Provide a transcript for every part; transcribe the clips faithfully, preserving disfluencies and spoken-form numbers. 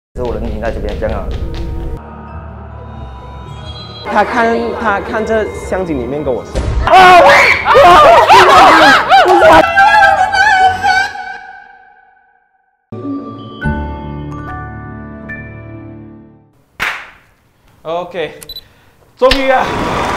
是我人停在这边这样啊。 他看他看这相机里面跟我说。 OK， 终于啊！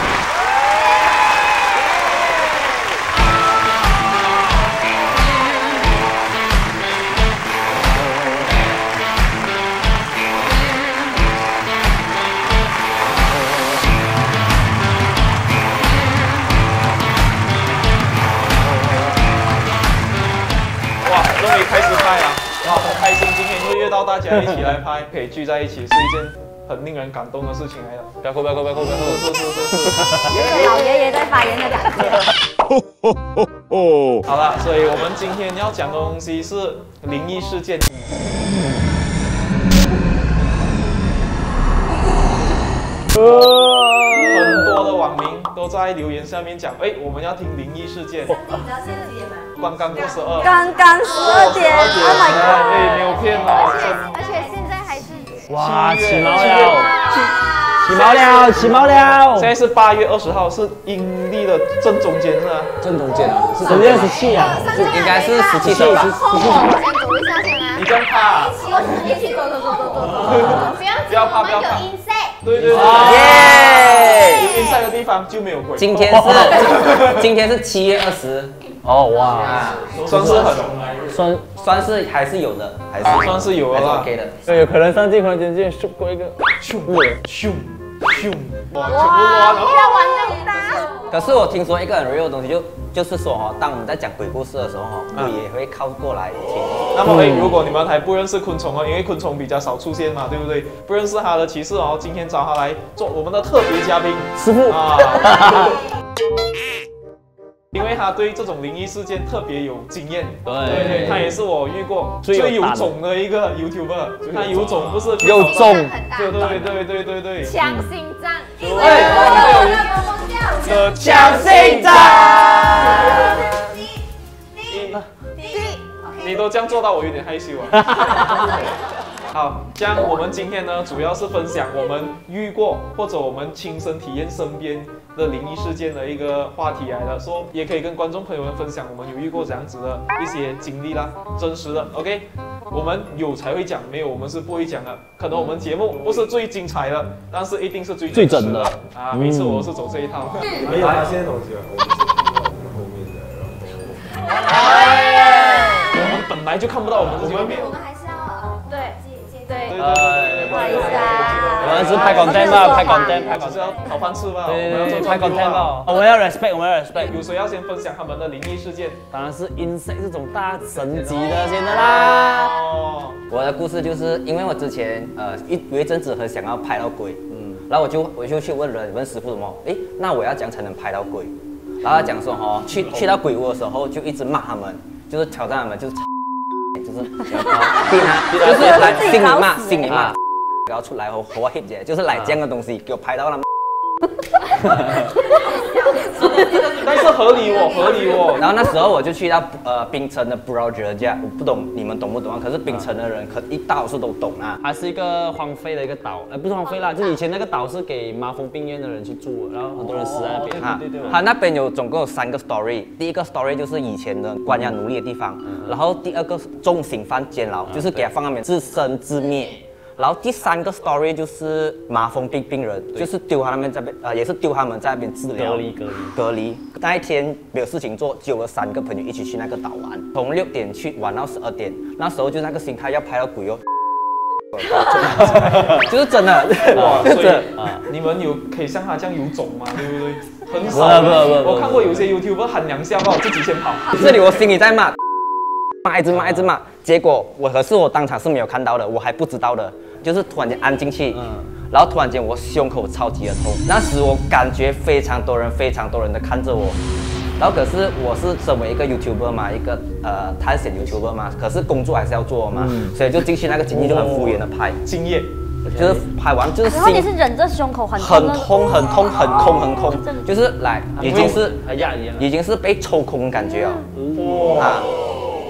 哇，终于开始拍了！哇，很开心，今天又约到大家一起来拍，可以聚在一起，是一件很令人感动的事情来的。不要哭，不要哭，不要哭，不要哭！是是是是是。 有种老爷爷在发言的感觉。 好了，所以我们今天要讲的东西是灵异事件。很多的网民都在留言下面讲，哎，我们要听灵异事件。刚刚过十二， 刚刚十二点 ，Oh my god！ 哎，没有骗哦。 而且现在还是哇，起毛了，起毛了，起毛了！ 现在是八月二十号，是阴历的正中间是吧？ 正中间啊， 十月十七啊， 应该是十七岁吧？ 我先走一下先啊。 你这样怕？ 一起走走走走走走，不要不要怕，不要怕。 有 insect。 对对对， 耶！ 有 insect 的地方就没有鬼。 今天是今天是七月二十。哦哇， 算是很算算是还是有的，还是算是有的啦。 OK 的。 对，有可能上镜忽然间就咻过一个， 咻咻咻，哇，全部乱了。 不要玩那么大。 可是我听说一个很 real 的东西，就就是说哈，当我们在讲鬼故事的时候哈，鬼也会靠过来听。 那么，哎，如果你们还不认识昆虫哦，因为昆虫比较少出现嘛，对不对？不认识它的骑士哦，今天找他来做我们的特别嘉宾， 师傅啊。因为他对这种灵异事件特别有经验，对对对，他也是我遇过最有种的一个 YouTuber， 他有种不是有种， 对对对对对对， 强心脏， 对， 的强心脏，你你都这样做到，我有点害羞啊。好，这样我们今天呢，主要是分享我们遇过或者我们亲身体验身边的灵异事件的一个话题来的，说也可以跟观众朋友们分享我们有遇过这样子的一些经历啦，真实的。OK， 我们有才会讲，没有我们是不会讲的。可能我们节目不是最精彩的，但是一定是最最真的啊！每次我是走这一套。 没有那些东西啊，我们是后面的，然后。 我们本来就看不到我们自己外面。 我们还是要对。对对对对， 不好意思啊， 我们是拍 content 吧，拍 content， 拍 content 是要讨饭吃吧？ 对对对， 拍拍 content 吧。我们要 respect， 我们要 respect。 有谁要先分享他们的灵异事件？ 当然是 insect 这种大神级的先的啦。 哦，我的故事就是因为我之前呃一有一阵子很想要拍到鬼，嗯，然后我就我就去问人问师傅什么，诶，那我要怎样才能拍到鬼？然后他讲说哈，去去到鬼屋的时候就一直骂他们，就是挑战他们，就是。就是逼他，就是来心里骂，心里骂，然后出来后活 hit 姐，就是来这样的东西给我拍到了。 但是合理哦，合理哦。 然后那时候我就去到呃槟城的 brother 家，我不懂你们懂不懂啊？可是槟城的人可一大是都懂啊。 它是一个荒废的一个岛，呃，不是荒废啦，就是以前那个岛是给麻风病院的人去住的，然后很多人死在那边。 啊，他那边有总共有三个 story， 第一个 story 就是以前的关押奴隶的地方，然后第二个重刑犯监牢，就是给他放那边自生自灭。然后第三个 story 就是麻风病病人，就是丢他们在那边，呃，也是丢他们在那边治疗， 隔离隔离隔离。那一天没有事情做，揪了三个朋友一起去那个岛玩，从六点去玩到十二点。那时候就那个心态要拍到鬼哦，就是真的， 哇！ 就所以啊， 你们有可以像他这样有种吗？对不对？很少。 不不不， 我看过有些 YouTuber 喊两下，我自己先跑。 这里我心里在骂。骂一直骂一直骂，结果我可是我当场是没有看到的，我还不知道的，就是突然间安进去，嗯，然后突然间我胸口超级的痛，那时我感觉非常多人非常多人的看着我，然后可是我是身为一个 YouTuber 嘛，一个呃探险 YouTuber 嘛，可是工作还是要做嘛，嗯、所以就进去那个景区就很敷衍的拍， 敬业， 就是拍完就是心， 然后你是忍着胸口很很痛很痛很空很空，就是来已经是还压一样， 已经是被抽空的感觉哦，哇。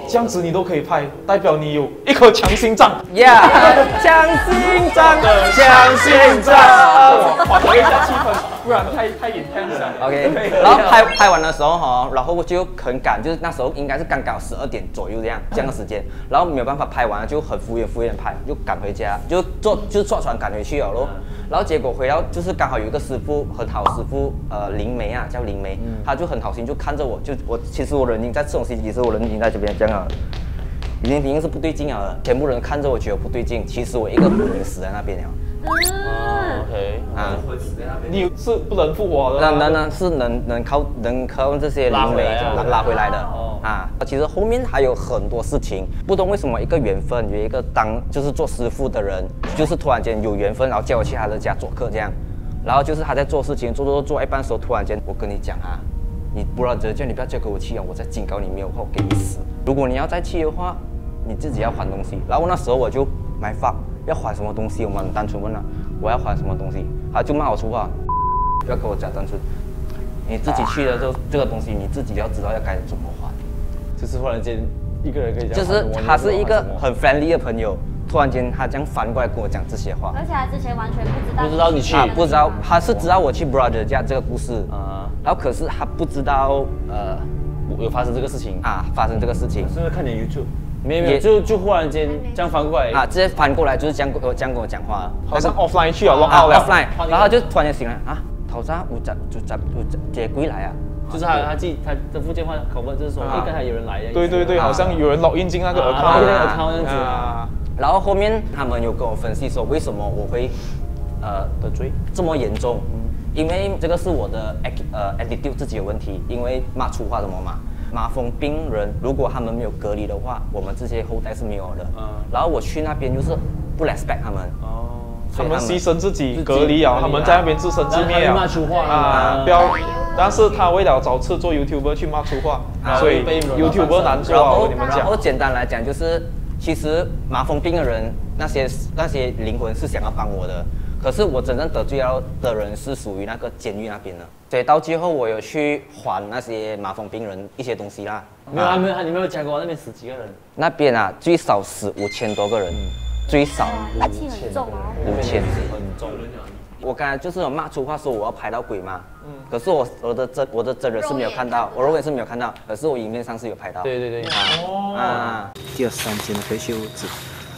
这样子你都可以拍，代表你有一颗强心脏。 Yeah， 强心脏的强心脏。 缓和一下气氛，不然太太 intense 了。 OK， 然后拍拍完的时候哈，然后我就很赶，就是那时候应该是刚刚十二点左右这样这样的时间，然后没有办法拍完了，就很敷衍敷衍拍，就赶回家，就坐就是坐船赶回去了咯。然后结果回到就是刚好有一个师傅很好师傅，呃灵媒啊叫灵媒，他就很好心就看着我，就我其实我人已经在吃东西，其实我人已经在这边这样了。已经已经是不对劲了，全部人看着我觉得不对劲，其实我一个魂已经死在那边了。 嗯 OK 啊， 你是不能复活的。 那那那是能能靠能靠这些灵媒拉拉回来的啊。其实后面还有很多事情，不懂为什么一个缘分有一个当就是做师傅的人，就是突然间有缘分，然后叫我去他的家做客这样，然后就是他在做事情做做做一半的时候，突然间我跟你讲啊，你不然这叫你不要叫跟我去啊，我再警告你没有话我给你死。如果你要再去的话。你自己要还东西，然后那时候我就买发要还什么东西，我们很单纯问了，我要还什么东西，他就骂我粗话，不要跟我讲单纯，你自己去的这这个东西你自己要知道要该怎么还。 就是忽然间一个人可以讲， 就是他是一个很 friendly 的朋友，突然间他这样反过来跟我讲这些话， 而且他之前完全不知道， 不知道你去， 啊不知道，他是知道我去 brother 家这个故事啊，然后可是他不知道呃有发生这个事情啊，发生这个事情， 是不是看你 YouTube？没有没有，就就忽然间这样翻过来啊，直接翻过来就是这样这样跟我讲话， 好像 offline 去了 ，log out 了 ，offline，然后就突然间醒来啊，头上有集就集有接归来啊， 就是他他自己他的福建话口吻就是说，哎，刚才有人来的， 对对对，好像有人 login 进那个 account， 那个 account 这样子啊。 然后后面他们有跟我分析说，为什么我会呃得罪这么严重？因为这个是我的呃 attitude 自己有问题，因为骂粗话什么嘛。麻风病人如果他们没有隔离的话，我们这些后代是没有的。嗯。然后我去那边就是不 respect 他们。哦。 他们牺牲自己隔离啊，他们在那边自生自灭啊。 骂粗话啊！不要，但是他为了找吃做 YouTuber 去骂粗话，所以 YouTuber 难做啊！我跟你们讲。 然后简单来讲就是，其实麻风病的人那些那些灵魂是想要帮我的。可是我真正得罪到的人是属于那个监狱那边的，所以到最后我有去还那些麻风病人一些东西啦。 没有，没有，你没有讲过那边死几个人？ 那边啊，最少死五千多个人，嗯、最少武器很重哦， 五千很重。 我刚才就是有骂粗话说我要拍到鬼嘛，嗯，可是我我的真我的真人是没有看到，我肉眼是没有看到，可是我影片上是有拍到。 对对对。啊哦。啊，第三间的退休屋子。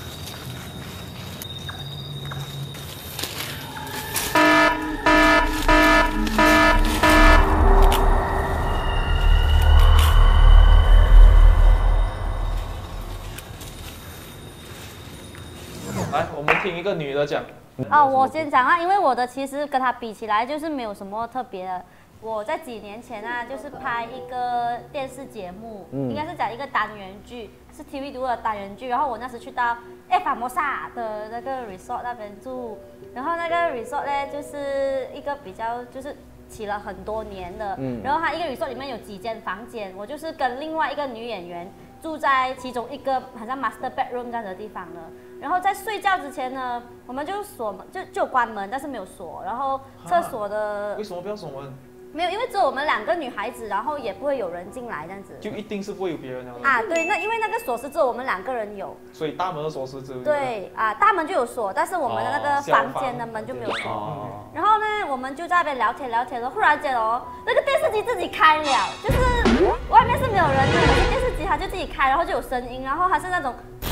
来，我们听一个女的讲。 哦，我先讲啊，因为我的其实跟她比起来就是没有什么特别的。我在几年前啊，就是拍一个电视节目，嗯、应该是讲一个单元剧，是 T V 读的单元剧。然后我那时去到哎法摩萨的那个 resort 那边住，然后那个 resort 呢就是一个比较就是起了很多年的，嗯、然后它一个 resort 里面有几间房间，我就是跟另外一个女演员住在其中一个好像 master bedroom 这样的地方了。然后在睡觉之前呢，我们就锁门，就就关门，但是没有锁。然后厕所的为什么不要锁门？ 没有，因为只有我们两个女孩子，然后也不会有人进来这样子。 就一定是不会有别人了。 啊，对，那因为那个锁匙只有我们两个人有。 所以大门的锁匙只有。 对啊，大门就有锁，但是我们的那个房间的门就没有锁。哦、然后呢，我们就在那边聊天聊天的，忽然间哦，那个电视机自己开了，就是外面是没有人的，可是电视机它就自己开，然后就有声音，然后它是那种。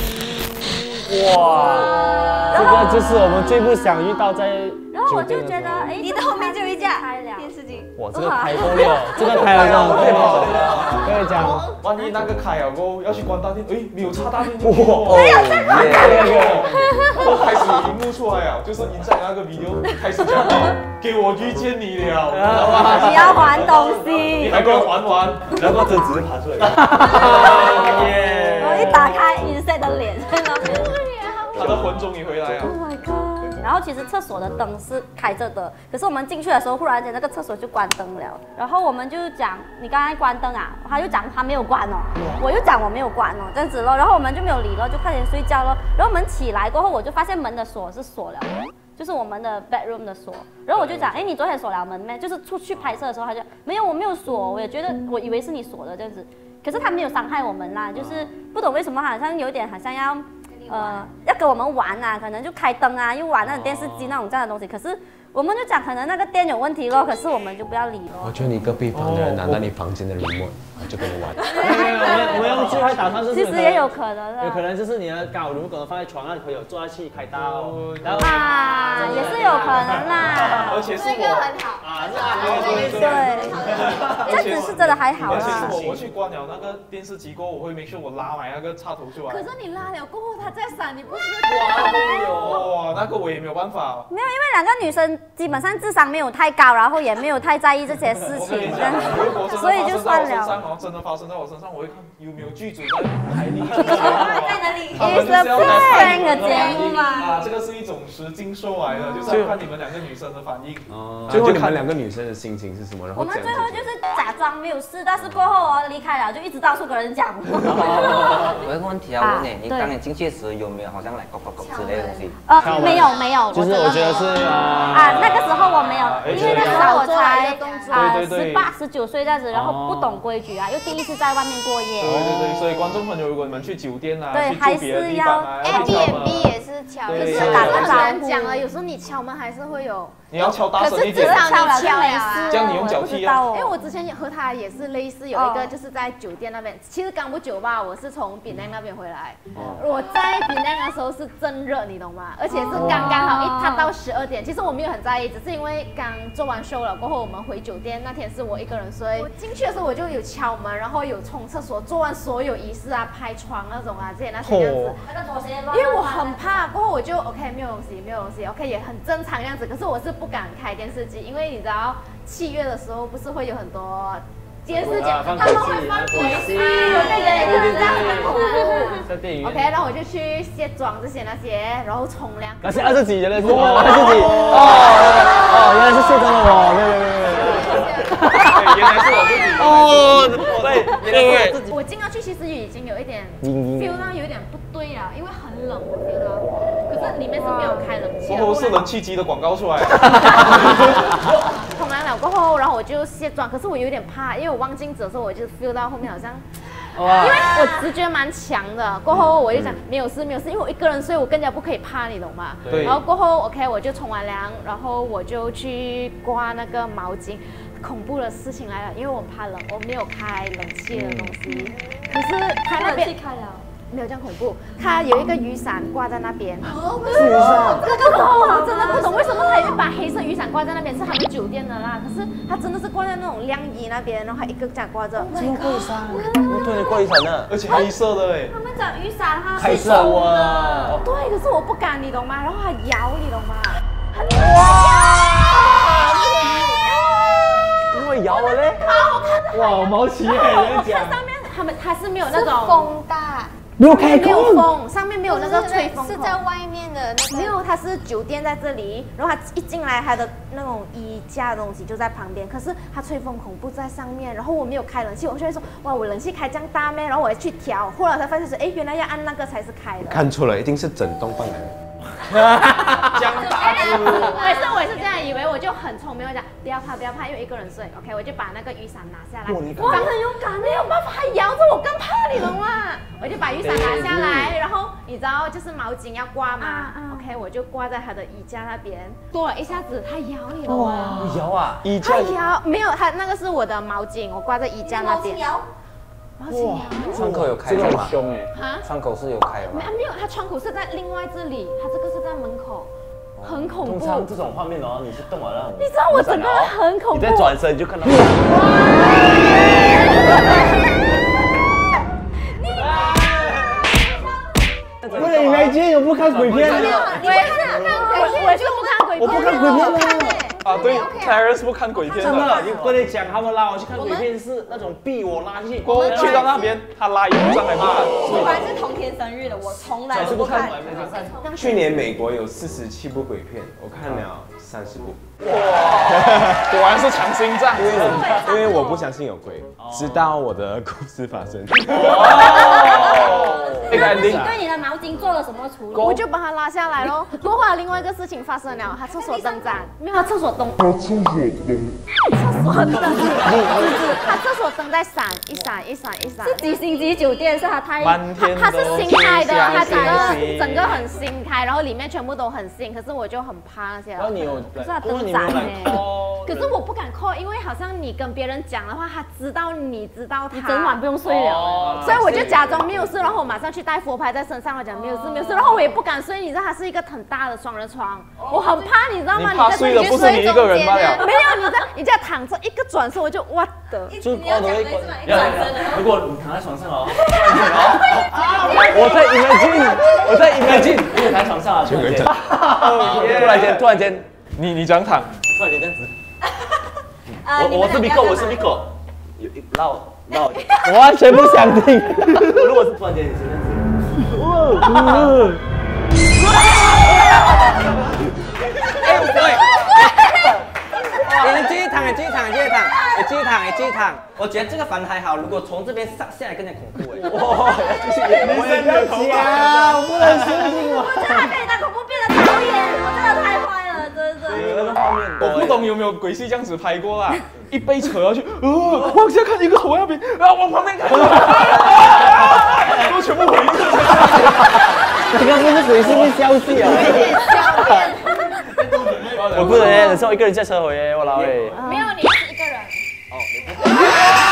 哇，这个就是我们最不想遇到在。 然后我就觉得，哎， 你的后面就有一架电视机。 哇，这个开够了，这个开了这种够了。跟你讲， 万一那个开了过后要去关大电，哎，没有插大电进去。 哇， 没有在关那个，开始有荧幕出来了，就是你在那个 video 开始讲，给我遇见你了， 你要还东西， 你还没有还完， 然后针直接爬出来。 我一打开 Inset 的脸在那边， 他的魂终于回来了。 Oh my god！ 然后其实厕所的灯是开着的，可是我们进去的时候，忽然间那个厕所就关灯了。然后我们就讲，你刚才关灯啊？他就讲他没有关哦，我又讲我没有关哦，这样子咯。然后我们就没有理了，就快点睡觉了。然后我们起来过后，我就发现门的锁是锁了，就是我们的 bedroom 的锁。然后我就讲，哎，你昨天锁了门没？就是出去拍摄的时候，他就没有，我没有锁，我也觉得我以为是你锁的这样子。 可是他没有伤害我们啦，就是不懂为什么好像有点好像要呃要跟我们玩啊，可能就开灯啊，又玩那种电视机那种这样的东西，可是。我们就讲可能那个电有问题咯，可是我们就不要理咯。 我觉得你隔壁房的人拿到你房间的 remote， 就跟你玩。 我们我们用最坏打算是， 其实也有可能的， 有可能就是你的搞如果放在床上，朋友坐下去开刀，然后啊也是有可能啦。 而且是这个我。 很好啊，是对啊， 对对。 这样子是真的还好而且啦。 是我我去关了那个电视机过后，我会 make sure 我拉埋那个插头出来。 可是你拉了过后，它再闪，你不是？ 哇，那个我也没有办法。 没有，因为两个女生基本上智商没有太高，然后也没有太在意这些事情，所以就算了。 真的发生在我身上，我会看有没有剧组在拍另一个。 在哪里？ 他们就是要来拍个节目嘛。 啊，这个是一种实境秀来的，就是要看你们两个女生的反应。 哦，最后你们两个女生的心情是什么？然后我们最后就是假装没有事，但是过后哦离开了，就一直到处跟人讲。 我有个问题要问你，你当你进去时有没有好像来狗狗狗之类的东西？ 呃，没有没有， 就是我觉得是啊，那个时候我没有，因为那时候我才啊对对对十八十九岁这样子，然后不懂规矩啊，又第一次在外面过夜。 对对对，所以观众朋友，如果你们去酒店啊， 对去住别的地方啊，要去敲门 Airbnb 也是敲，可对是打个招呼人讲了，有时候你敲门还是会有。 你要敲大声一点可是至。少敲了你敲了就没事， 这样你用脚踢啊我也不知道哦因为我之前也和他也是类似，有一个就是在酒店那边，其实刚不久吧，我是从槟城那边回来。我在槟城的时候是真热，你懂吗？而且是刚刚好一踏到十二点，其实我没有很在意，只是因为刚做完 show 了过后，我们回酒店那天是我一个人睡。我进去的时候我就有敲门，然后有冲厕所，做完所有仪式啊，拍床那种啊，这些那些这样子。 那个拖鞋因为我很怕，过后我就 OK 没有东西，没有东西 OK 也很正常这样子，可是我是不敢开电视机，因为你知道七月的时候不是会有很多电视节，他们会放鬼戏，对对对，这样很恐怖。 在电影院 OK，然后我就去卸妆这些那些，然后冲凉。 那是二十几，原来是二十几，哦哦，原来是卸妆的哦，对对对。 原来是我自己。 哦，对对对， 我进到去其实已经有一点 feel 到有点不对了，因为很冷我 feel 到，可是里面是没有开冷气的。 过后是冷气机的广告出来。 冲完了过后，然后我就卸妆，可是我有点怕，因为我望镜子的时候，我就 feel 到后面好像，因为我直觉蛮强的。过后我就想没有事没有事，因为我一个人睡，我更加不可以怕，你懂吗？ 对。 然后过后 OK， 我就冲完凉，然后我就去刮那个毛巾。恐怖的事情来了，因为我怕冷，我没有开冷气的东西。可是他那边开了。 没有这样恐怖，它有一个雨伞挂在那边。 哦，是雨伞， 这个不懂，我真的不懂为什么他会把黑色雨伞挂在那边，是他们酒店的啦。可是它真的是挂在那种晾衣那边，然后它一个这样挂着。 这么贵衫，对，贵衫的， 而且黑色的哎。 他们讲雨伞，它黑色哇。 对，可是我不敢，你懂吗？然后它摇，你懂吗？ 哇！因为摇了嘞。哇，毛奇哎， 我看上面他们它是没有那种风大， 没有开没有空， 风，上面没有那个吹风口， 是在外面的那个。 没有，它是酒店在这里，然后它一进来，它的那种衣架的东西就在旁边，可是它吹风孔不在上面，然后我没有开冷气，我就会说哇，我冷气开这样大咩？然后我去调，后来才发现是哎，原来要按那个才是开的。 看错了，一定是整栋放来的。 江大之， 我也是，我也是这样以为，我就很聪明，我讲不要怕，不要怕，因为一个人睡 ，OK， 我就把那个雨伞拿下来。哇，很勇敢，没有办法，还摇着我，更怕你懂吗？我就把雨伞拿下来，然后你知道就是毛巾要挂嘛 ，OK， 我就挂在他的衣架那边，多了一下子，他摇你懂吗？ 摇啊， 衣架他摇，没有，他那个是我的毛巾，我挂在衣架那边。毛巾摇。 窗口有开这个很吗？ 凶哎。 啊？ 窗口是有开的吗没？没有，他窗口是在另外这里，他这个是在门口，很恐怖。 通常这种画面哦，你是动完了， 你知道我整个人很恐怖。 你再转身你就看到。为了你来接，我不看鬼片的。 我也是看鬼片，我就不看鬼片。 我不看鬼片的。 啊，对 ，Clarence 不看鬼片真的， 的。 你跟你讲，他们拉我去看鬼片是那种逼我拉进去， 过后去到那边，他拉一路上来不看。 我还是同天生日的，我从来都不看。 去年美国有四十七部鬼片，我看了三十部。 哇，果然是强心脏。 因为因为我不相信有鬼，直到我的故事发生。 哦， 那你对你的毛巾做了什么处理？ 我就把它拉下来咯。过后来另外一个事情发生了，他厕所灯盏没有，他厕所灯，他厕所灯，厕所灯，他厕所灯在闪，一闪一闪一闪。 是几星级酒店？是他太满天它是新开的，它整个星整个很新开，然后里面全部都很新，可是我就很怕那些。 然后你有， 可是它不过灯你没有来盏呢？ 可是我不敢 call， 因为好像你跟别人讲的话，他知道你知道他， 你整晚不用睡了。 所以我就假装没有事，然后我马上去带佛牌在身上，我讲没有事没有事，然后我也不敢睡，你知道它是一个很大的双人床，我很怕，你知道吗？ 你怕睡的不是你一个人罢了。 没有，你在你这样躺着一个转身我就what的， 就你要讲为什么一转身呢？ 如果你躺在床上哦，我在 imagine， 我在 imagine， 你躺在床上啊，突然间，突然间，突然间， 你你这样躺， 突然间这样子。我我是 Miko， 我是 Miko， 绕绕，我完全不想听。如果是突然间你是这样子， 哎，不会。你继续躺，你继续躺，你继续躺，你继续躺，你继续躺。我觉得这个反还好，如果从这边上下来更加恐怖哎。 哇，就是我也不要讲，不能相信我。 我真的被你的恐怖变得讨厌，我真的太坏了，真的。 那个画面， 我不懂有没有鬼戏这样子拍过啦，一被扯下去，呃，往下看一个头那边，啊，往旁边看，都全部回去。 这个不是鬼，是不是消息啊？我不能忍受一个人驾车回耶，我老诶。 没有，你是一个人。 哦，你不是。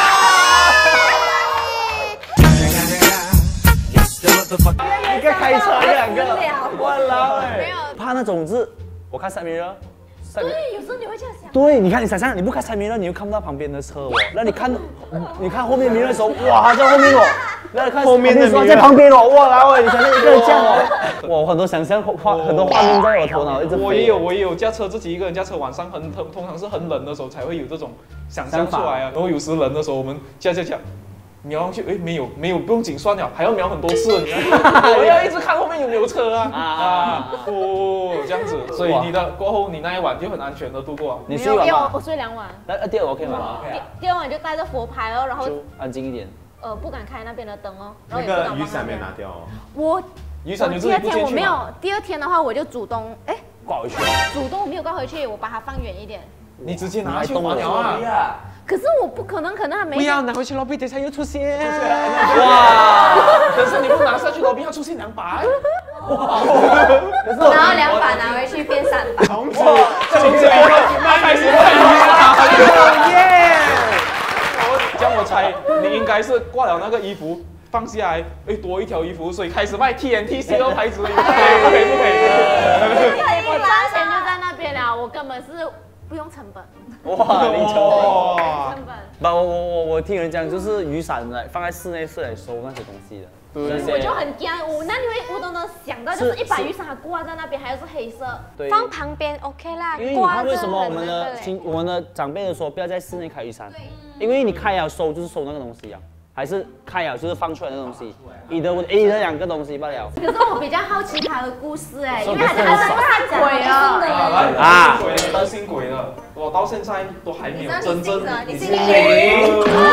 一个开车，两个，我老诶。怕那种是，我看三明治。 对，有时候你会这样想。 对，你看你想象，你不开三明治，你又看不到旁边的车哦。那你看，你看后面明的时候，哇，他在后面哦。那你看后面的说在旁边哦，哇，然后你想象一个人这样哦。哇，很多想象画，很多画面在我头脑一直飞。 我也有，我也有驾车，自己一个人驾车，晚上很通通常是很冷的时候才会有这种想象出来啊。然后有时冷的时候，我们驾驾驾。瞄上去，哎，没有，没有，不用紧算了，还要瞄很多次，你我要一直看后面有没有车啊啊！哦，这样子，所以你的过后，你那一晚就很安全的度过。 你睡完吗？ 我睡两晚。 那第二晚 OK 吗？ 第二晚就带着佛牌哦，然后就安静一点。 呃，不敢开那边的灯哦。 那个雨伞没拿掉哦。 我雨伞你自第二己不进去天我没有，第二天的话我就主动哎挂回去。 主动我没有挂回去，我把它放远一点。 你直接拿去还了啊！ 可是我不可能，可能还没。 不要拿回去，lobby 等下又出现。哇！可是你不拿下去，lobby 要出现两把。哇！ 然后两把拿回去变三把。 从此，从此以后，那开始卖雨伞。耶！我这样我猜，你应该是挂了那个衣服。放下来，哎，多一条衣服，所以开始卖 T N T C 的牌子，不可以，不可以，不可以。 我赚钱就在那边了，我根本是不用成本。 哇，零成本。 成本。 不，我我我我听人讲，就是雨伞来放在室内是来收那些东西的。 对。我就很惊，我那你会我都能想到，就是一把雨伞它挂在那边，还有是黑色。 对。 放旁边 OK 啦。 因为你看为什么我们的亲我们的长辈都说不要在室内开雨伞，因为你开了收就是收那个东西啊。还是开了就是放出来的东西，你的我你的两个东西罢了。 可是我比较好奇他的故事哎，因为他他他鬼了啊，鬼了，担心鬼了，我到现在都还没有真正。 你信谁？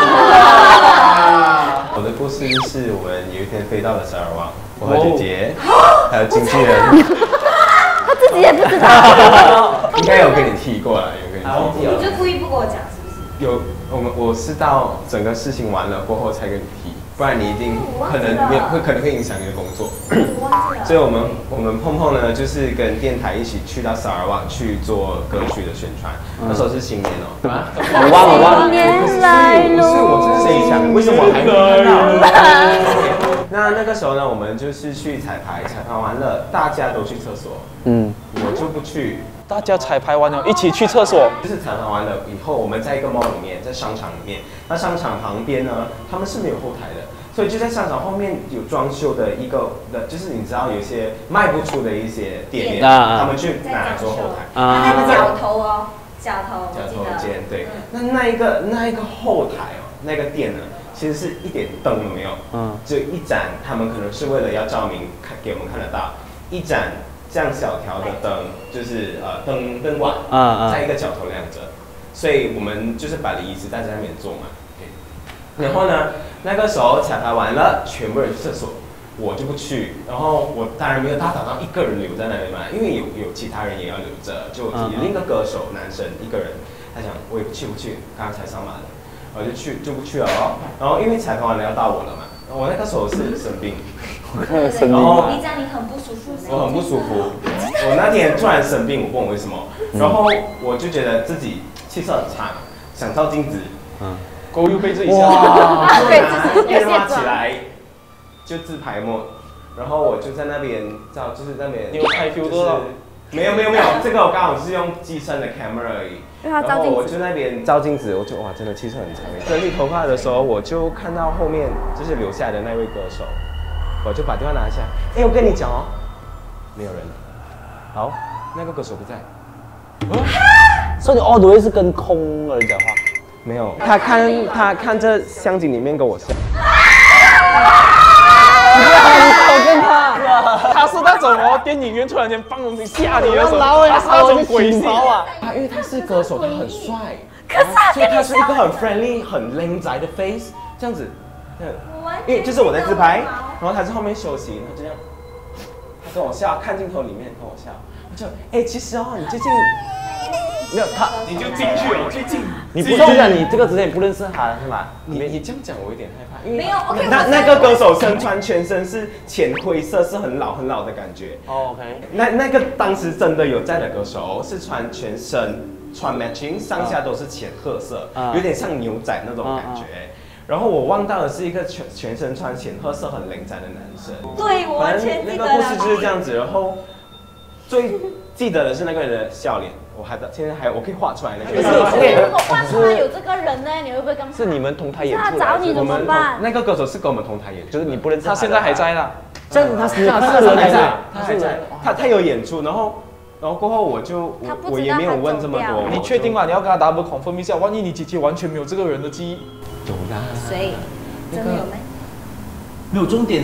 我的故事是我们有一天飞到了沙尔旺，我和姐姐还有经纪人， 他自己也不知道， 应该有跟你提过了，有跟你提过。 你就故意不跟我讲。 有我们我是到整个事情完了过后才跟你提，不然你一定可能没会可能会影响你的工作。所以我们我们碰碰呢，就是跟电台一起去到萨尔瓦去做歌曲的宣传。那时候是新年哦，对吧？ 我忘了我忘了。 年来不是我这是谁想？为什么我还没看到？那那个时候呢，我们就是去彩排，彩排完了，大家都去厕所，嗯，我就不去。 大家彩排完了，一起去厕所。 就是彩排完了以后，我们在一个 mall 里面，在商场里面。那商场旁边呢，他们是没有后台的，所以就在商场后面有装修的一个的，就是你知道有一些卖不出的一些店面，他们去拿来做后台。 啊，那个角头哦，角头， 角头间对。那那一个那一个后台哦，那个店呢，其实是一点灯都没有，嗯，只有一盏，他们可能是为了要照明看给我们看得到一盏。这样小条的灯，就是呃灯灯管，啊在一个角头亮着，所以我们就是摆了椅子，大家在那边坐嘛。然后呢，那个时候彩排完了，全部人去厕所， 我就不去，然后我当然没有大早上一个人留在那里嘛，因为有有其他人也要留着，就另一个歌手男生一个人，他讲我也不去不去，刚刚才上马的，我就去就不去了哦。然后因为采访完了要到我了嘛，我那个时候是生病， 生病， 你讲你很不舒服， 我很不舒服，我那天突然生病，我不懂为什么，然后我就觉得自己气色很差，想照镜子，嗯， 狗又被这一下， 哇，电话起来。就自拍嘛，然后我就在那边照，就是那边。 你有拍 filter 了？ 没有没有没有，这个我刚好是用机身的 camera 而已。然后我就那边照镜子，我就哇，真的气色很差。整理头发的时候，我就看到后面就是留下来的那位歌手，我就把电话拿下。哎，我跟你讲哦，没有人。好，那个歌手不在。 所以你 all the way 是跟空的人讲话？ 没有，他看他看着相机里面跟我笑。 我跟他， 他是那种哦，电影院突然间放东西吓你的时候，他是那种鬼戏啊。 他因为他是歌手，他很帅，所以他是一个很 friendly、很靓仔的 face， 这样子。因为就是我在自拍，然后他在后面休息，然后就这样，他跟我笑，看镜头里面跟我笑，我就哎，其实哦，你最近没有他， 你就进去了，最近你不是讲你这个之前也不认识他是吗？ 你你这样讲我有点害怕，因为没有 OK， 那那个歌手身穿全身是浅灰色，是很老很老的感觉。 哦 OK， 那那个当时真的有在的歌手是穿全身穿 matching， 上下都是浅褐色，有点像牛仔那种感觉。然后我望到的是一个全全身穿浅褐色很靓仔的男生。 对，我完全记得了。 那个故事就是这样子，然后最记得的是那个人的笑脸。我还现在还我可以画出来那个。 可是如果画出来有这个人呢，你会不会更？ 是你们同台演出？ 他找你怎么办？ 那个歌手是跟我们同台演出， 就是你不认识他， 他现在还在啦。 这样他是他他人还在，他还在，他他有演出，然后然后过后我就我我也没有问这么多。 你确定吗？你要跟他 double confirm 一下，万一你姐姐完全没有这个人的记忆。 有啦。 谁？真的有没？ 没有重点。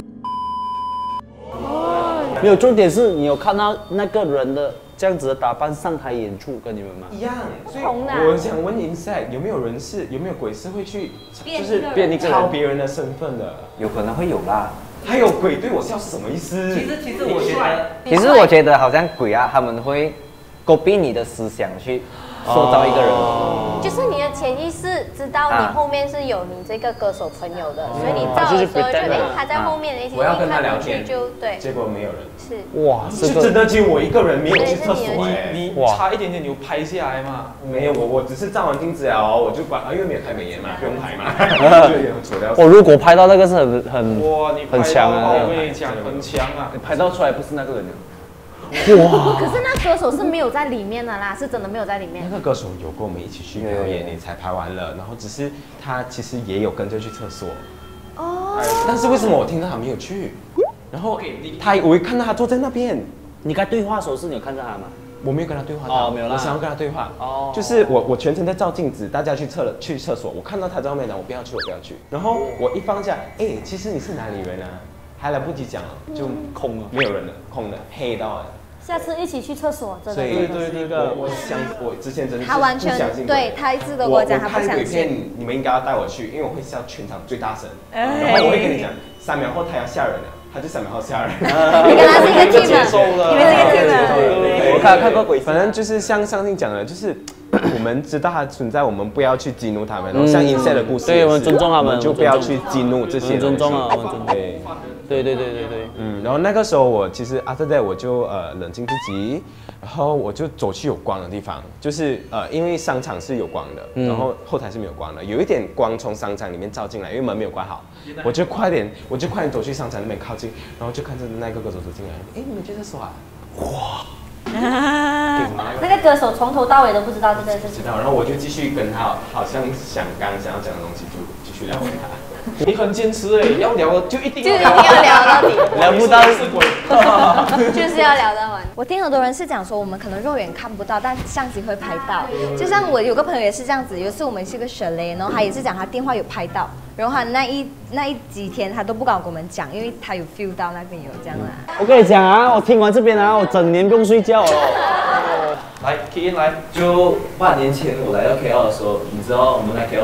没有重点是你有看到那个人的。这样子的打扮上台演出跟你们吗？ 一样，所以我想问 Inside 有没有人是有没有鬼是会去就是变一个抄别人的身份的？ 有可能会有啦。 还有鬼对我笑是什么意思？ 其实其实我觉得，其实我觉得好像鬼啊，他们会 copy 你的思想去塑造一个人。 就是你的潜意识知道你后面是有你这个歌手朋友的，所以你照的时候就哎他在后面， 我要跟他聊天就对， 结果没有人。 是哇， 就真的只有我一个人没有去厕所哎， 你差一点点你有拍下来嘛？ 没有，我我只是照完镜子了，我就把因为没有拍美颜嘛，不用拍嘛，就有丑掉。 我如果拍到那个是很很哇，你很强啊！ 我跟你讲很强啊， 你拍到出来不是那个人。 哇！可是那歌手是没有在里面的啦，是真的没有在里面。 那个歌手有跟我们一起去表演，你才拍完了，然后只是他其实也有跟着去厕所。哦。但是为什么我听到他没有去？然后他我一看到他坐在那边， 你该对话的时候是你有看到他吗？ 我没有跟他对话哦，没有啦。 我想要跟他对话。哦。就是我我全程在照镜子，大家去厕了去厕所，我看到他在外面讲我不要去，我不要去。然后我一放下，哎，其实你是哪里人啊？还来不及讲了，就空了，没有人了，空的，黑到了。 下次一起去厕所，真的。 对对对，那个我相我之前真的他完全对他一直都跟我讲他不相信。 你们应该要带我去，因为我会笑全场最大声，然后我会跟你讲，三秒后他要吓人了，他就三秒后吓人。 你跟他是一个 team 的，你们是一个 team 的。我看看过鬼，反正就是像上信讲的，就是我们知道它存在，我们不要去激怒他们。像 Inside 的故事， 对我们尊重他们， 就不要去激怒这些。 尊重啊，我们尊重。 对对对对对对， 嗯，然后那个时候我其实 after that 我就呃冷静自己，然后我就走去有光的地方，就是呃因为商场是有光的，嗯、然后后台是没有光的，有一点光从商场里面照进来，因为门没有关好，我就快点我就快点走去商场那边靠近，然后就看着那个歌手走进来，哎你们觉得说啊，哇！ 那个歌手从头到尾都不知道这件事情。 知道，然后我就继续跟他，好像想刚想要讲的东西，就继续聊跟他。 你很坚持哎，要聊的就一定就一定要聊到底， 聊不到是鬼， 就是要聊到完。我听很多人是讲说，我们可能肉眼看不到，但相机会拍到。就像我有个朋友也是这样子，有一次我们是个chalet，然后他也是讲他电话有拍到，然后他那一那一几天他都不敢跟我们讲，因为他有 feel 到那边有这样啦。 我跟你讲啊，我听完这边啊，我整年不用睡觉哦。来 ，Key in 来， 就半年前我来到 K L 的时候，你知道我们来 K L， 我们是外地人嘛，我们来 K L 是来读书的嘛。嗯。连来读书的时候就，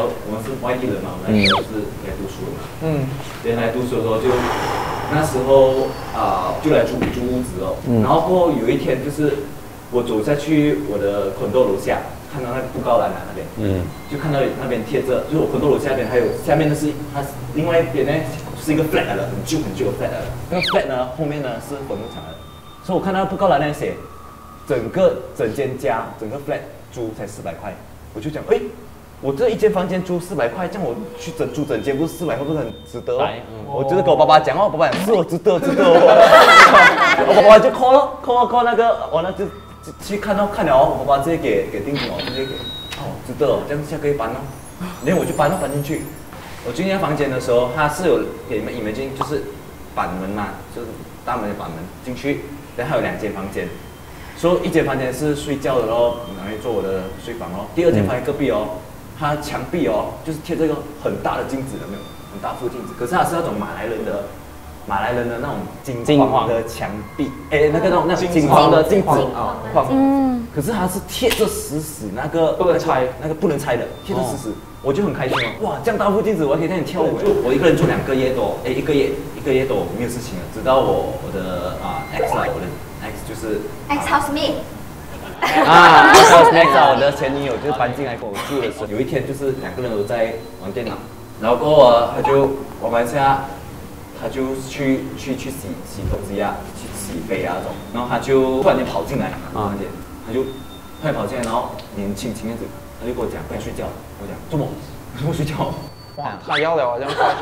那时候啊、呃、就来租租屋子哦，嗯、然后过后有一天就是我走下去我的condo楼下，看到那个布告栏啊那边，嗯，就看到那边贴着，就是我condo楼下边还有下面的是它另外一边呢是一个 flat 来的，很旧很旧的 flat 来的，那个 flat 呢后面呢是坟墓场来的，所以我看到布告栏那写整个整间家整个 flat 租才四百块，我就讲哎。我这一间房间租四百块，这样我去整租整间不是四百块，不是很值得哦？嗯、我就是跟我爸爸讲哦，爸爸讲是哦，值得值得哦。我爸爸就 call 咯 call call 那个，我那就去看到看了哦，我爸爸直接给给定金哦，直接给哦，值得哦，这样下个月搬哦，然后我就搬了搬进去。我进那房间的时候，它是有给你们 imagine 就是板门嘛，就是大门的板门进去，然后还有两间房间。所以一间房间是睡觉的咯，拿来做我的睡房咯。第二间房间隔壁哦。它墙壁哦，就是贴这个很大的镜子，有没有？很大副镜子，可是它是那种马来人的，马来人的那种金黄的墙壁，哎，那个那种那种金黄的镜子啊，黄。嗯。可是它是贴着死死，那个不能拆， 那个不能拆的，贴着死死，我就很开心哦。哇，这样大副镜子，我还可以在那里跳舞。就我一个人住两个月多，哎，一个月一个月多没有事情了，直到我我的啊 X 啊，我的 X 就是 X house me。 啊，那时候 Max 啊，我的前女友就是搬进来跟我住的时候，有一天就是两个人都在玩电脑，然后过后啊，他就玩完下，他就去去去洗洗东西啊，去洗杯啊那种，然后他就突然间跑进来啊，他就突然跑进来，然后年轻轻样子，他就跟我讲快睡觉，我讲做梦，我说睡觉。 哇，他要了，好像快。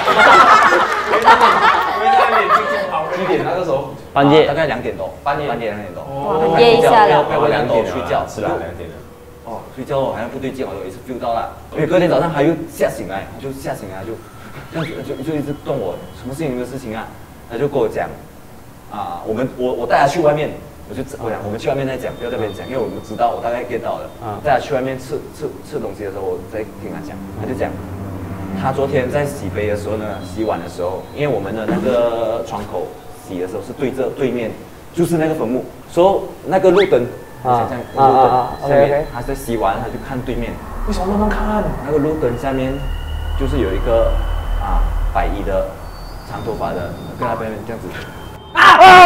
因为他脸轻轻跑， 几点那个时候？ 半夜， 大概两点多， 半夜半夜两点多。 哦，夜一下了。 不要两点睡觉， 是吧？两点的。 哦，睡觉好像不对劲，我有一次 feel 到了，因为隔天早上他又吓醒来，就吓醒来就这样子就就一直动我，什么事情的事情啊？他就跟我讲，啊，我们我我带他去外面。我就我讲，我们去外面再讲，不要在这边讲，因为我们知道，我大概 get 到了。啊，带他去外面吃吃吃东西的时候，我再听他讲。他就讲，他昨天在洗杯的时候呢，洗碗的时候，因为我们的那个窗口洗的时候是对着对面，就是那个坟墓，所以那个路灯，啊，路灯下面，他在洗完，他就看对面。 为什么慢慢看？ 那个路灯下面就是有一个啊白衣的长头发的，跟他边这样子。啊啊！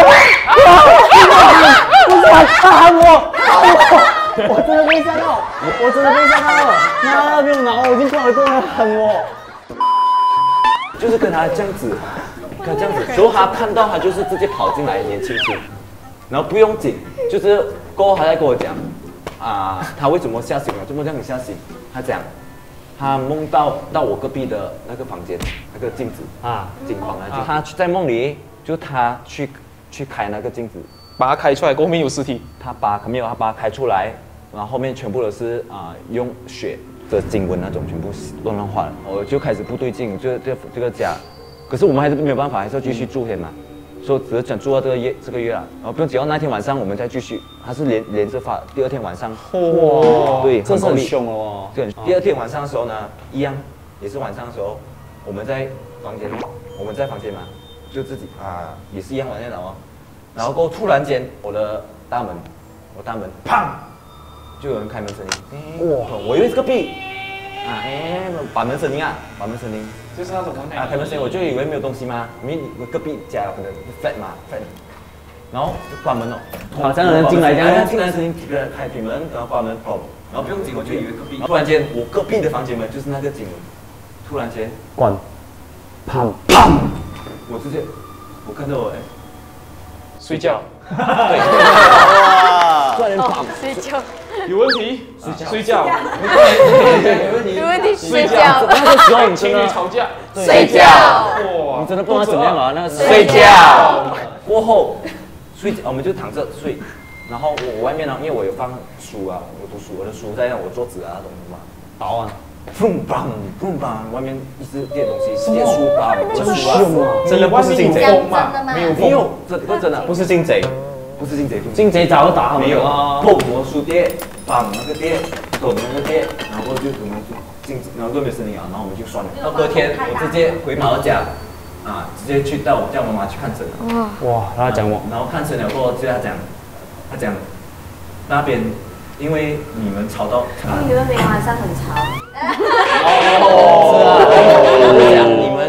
不是他，他喊我，喊我，我真的被吓到，我真的被吓到了。妈的，没有挠，我已经过了，过来喊我。 就是跟他这样子，跟他这样子，所以他看到他就是直接跑进来，年轻轻，然后不用紧，就是过后还在跟我讲，啊，他为什么吓醒了，怎么这样吓醒？他讲，他梦到到我隔壁的那个房间，那个镜子啊，金黄的，他在梦里。就他去去开那个镜子， 把它开出来，后面有尸体。 他把没有，他把它开出来，然后后面全部都是啊、呃、用血的经文那种，全部乱乱画了。我就开始不对劲，这这这个家，可是我们还是没有办法，还是要继续住天嘛。所以只是想住到这个月这个月啊，然后不用只要那天晚上我们再继续，他是连连着发，第二天晚上。哇，对， 这是很凶哦。 对，第二天晚上的时候呢，一样也是晚上的时候，我们在房间，我们在房间嘛。就自己啊，也是一样玩电脑哦，然后过后突然间，我的大门，我大门砰，就有人开门声音，哇！我以为是个壁，啊，哎，把门声音啊，把门声音， 就是那种啊，开门声音，我就以为没有东西嘛，因为你隔壁家可能 flat 嘛 flat， 然后就关门了， 好像有人进来这样， 进来声音，开开门，然后关门，哦，然后不用紧，我就以为隔壁，突然间我隔壁的房间门就是那个警门，突然间关，砰砰。我直接，我看到我哎， 睡觉， 对，突然间砰， 睡觉， 有问题，睡觉，睡觉， 有问题，有问题，睡觉。 那个时候你情侣吵架， 睡觉， 哇， 你真的不知道怎么样啊？那个睡觉过后，睡觉我们就躺着睡，然后我外面呢，因为我有放书啊，我读书，我的书在我桌子啊，懂吗？ 倒啊。 砰砰砰砰！外面一直跌东西，跌书包， 这么凶啊！ 真的不是进贼吗？ 没有，没有，这不真的， 不是进贼， 不是进贼， 进贼早就打好了。 没有，砰！我书跌，砰那个跌，抖那个跌，然后就我们进，然后都没声音啊，然后我们就算了。到隔天我直接回马家，啊，直接去带我叫妈妈去看诊。 哇哇！他讲我， 然后看诊了过后，就他讲，他讲那边。因为你们吵到， 因为你们每晚上很吵。 哦，是啊，我讲你们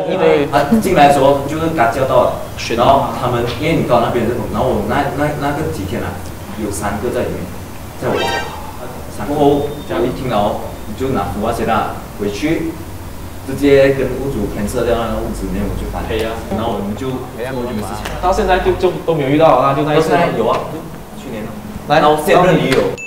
因为他进来的时候就是刚叫到了，然后他们因为你到那边这种，然后我那那那个几天啊，有三个在里面，在我家，然后就一听到你就拿符啊些啦回去。直接跟屋主填设掉那个屋子里面，我就搬。可以啊。然后我们就做这个事情。 到现在就就都没有遇到啊，就那一次。 有啊，就去年了。 来， 然后现任女友。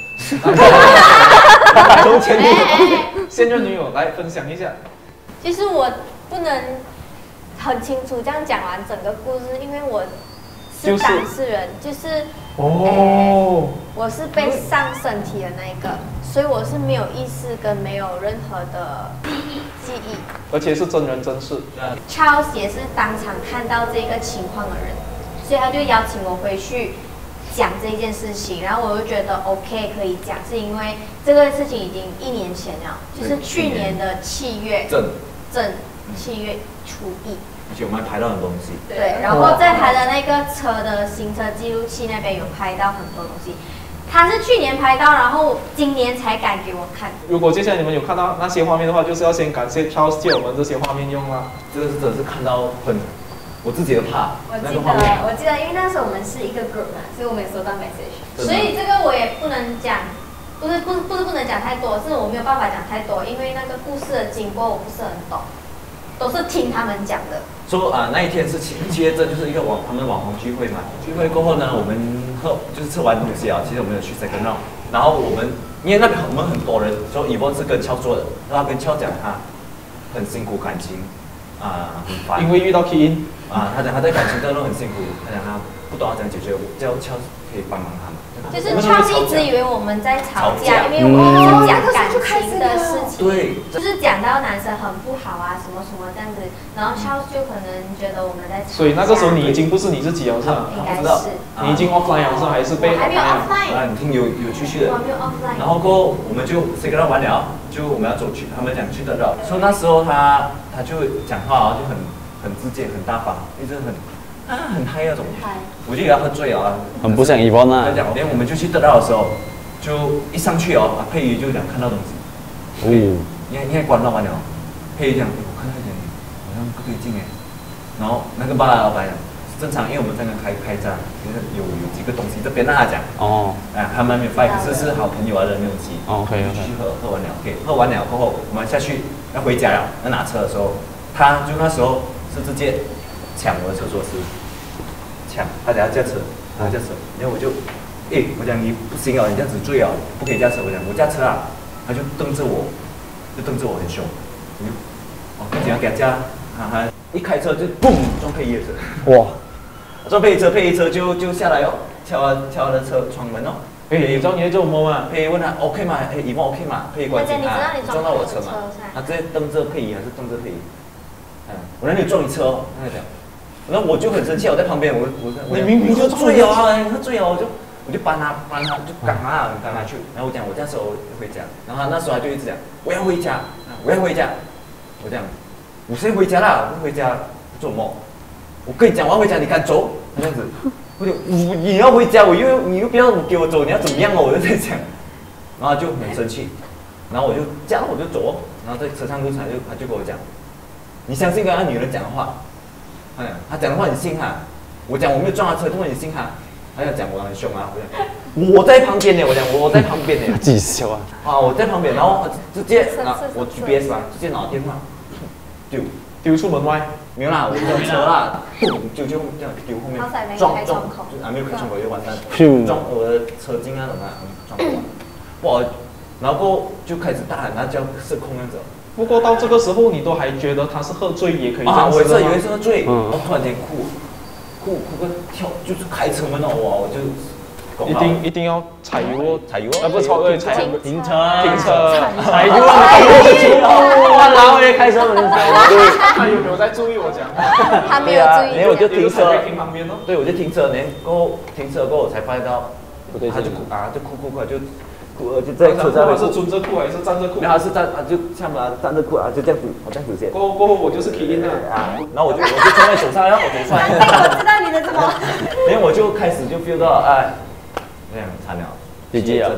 从前女友，现任女友来分享一下。 其实我不能很清楚这样讲完整个故事，因为我是当事人，就是哦，我是被上身体的那一个。所以我是没有意识跟没有任何的记忆，记忆， 而且是真人真事。 Charles 也是当场看到这个情况的人，所以他就邀请我回去讲这件事情，然后我就觉得 OK 可以讲，是因为这个事情已经一年前了，就是去年的七月正正七月初一。 而且我们还拍到很多东西。 对，然后在他的那个车的行车记录器那边有拍到很多东西。他是去年拍到，然后今年才敢给我看。 如果接下来你们有看到那些画面的话，就是要先感谢 Charles 借我们这些画面用啦。 这个是真的是看到很，我自己都怕。 我记得，我记得，因为那时候我们是一个 group 嘛，所以我们有收到 message。所以这个我也不能讲，不是不不是不能讲太多，是我没有办法讲太多，因为那个故事的经过我不是很懂，都是听他们讲的。 说啊，那一天是七七月正，就是一个网他们网红聚会嘛。聚会过后呢，我们喝就是吃完东西啊，其实我们有去 second round， 然后我们因为那边我们很多人，所以 Yvonne 是跟乔做的，然后跟乔讲他很辛苦感情啊、呃，很烦， 因为遇到 key in 啊，他讲他在感情当中很辛苦，他讲他不懂要怎样解决，叫乔可以帮忙他们。 就是 Charles 一直以为我们在吵架，因为我们是讲感情的事情， 对， 就是讲到男生很不好啊，什么什么这样子，然后 Charles 就可能觉得我们在吵架。 所以那个时候你已经不是你自己了，是吧？ 应该是。 你已经 offline 了，是吧？还是被？ 还没有 offline。 啊，你听有有继续的。 我没有 offline。 然后过后我们就 second round 完了，就我们要走去，他们讲去得到，所以那时候他他就讲话就很很直接，很大方，一直很。啊，很嗨那种，我就以为他喝醉了啊， 很不像 Yvonne 啊。 讲，连我们就去得到的时候，就一上去哦，佩瑜就讲看到东西，哦，应该应该关到完了，佩瑜讲，我看到一点好像不对劲哎，然后那个巴拉老板讲，正常，因为我们在那开开张，就是有有几个东西这边让他讲，哦，哎，他们没有拜，可是是好朋友啊的没有机，哦 ，OK OK，去喝喝完了 ，OK， 喝完了过后，我们下去要回家了，要拿车的时候，他就那时候是直接抢我的车说是。抢，他等下驾车，他驾车，然后我就，诶，我讲你不行哦，你这样子醉哦，不可以驾车。我讲我驾车啊，他就瞪着我，就瞪着我很凶，我就，哦，怎样给他驾？哈哈，一开车就嘣撞佩仪的车，哇，撞佩仪车，佩仪车就就下来哦，敲敲他的车窗门哦，佩仪撞你在做什么嘛？佩仪问他 OK 吗？哎，以后 OK 吗？佩仪关心他，撞到我车嘛？他直接瞪着佩仪还是瞪着佩仪？嗯，我让你撞你车哦，他讲。然后我就很生气，我在旁边，我我我你明明就醉了啊，他醉了，我就我就搬他搬他，就赶他赶他去。然后我讲我这时候回家，然后他那时候他就一直讲我要回家，我要回家。我讲我先回家啦，不回家做什么？我跟你讲我要回家，你敢走？这样子，我就我你要回家，我又你又不要给我走，你要怎么样哦？我就在讲，然后就很生气，然后我就这样我就走，然后在车上路上就他就跟我讲，你相信跟那女人讲的话？哎，他讲的话你信哈？我讲我没有撞他车，为什么你信哈？他要讲我很凶啊！我讲我在旁边呢，我讲我在旁边呢。 自己笑啊！ 啊，我在旁边，然后直接啊，我 G P S 吧，直接拿电话丢丢出门外。 没有啦，我的车啦，就就这样丢后面，撞撞，就啊没有开窗口就完蛋，撞我的车镜啊什么撞过来，哇！然后过后就开始大喊，他叫失控那种。 不过到这个时候，你都还觉得他是喝醉也可以这样子啊？我是以为是喝醉，然后突然间哭，哭哭个跳，就是开车门哦，哇！我就一定一定要踩油， 踩油啊不超对踩停车停车踩油啊！然后也开车门踩油。 他有没有在注意我讲？ 他没有注意。 然后我就停车， 停旁边哦。 对，我就停车，然后停车过后才发现到，他就哭啊，就哭哭哭就。就在车上， 是蹲着哭还是站着哭？ 然后是站啊，就像嘛站着哭啊，就这样子，我这样子先。 过后过后我就是 key in 啊，然后我就我就站在手上，然后我走出来。 我知道你的什么。 然后我就开始就 feel 到哎，那样惨了， G G 啊，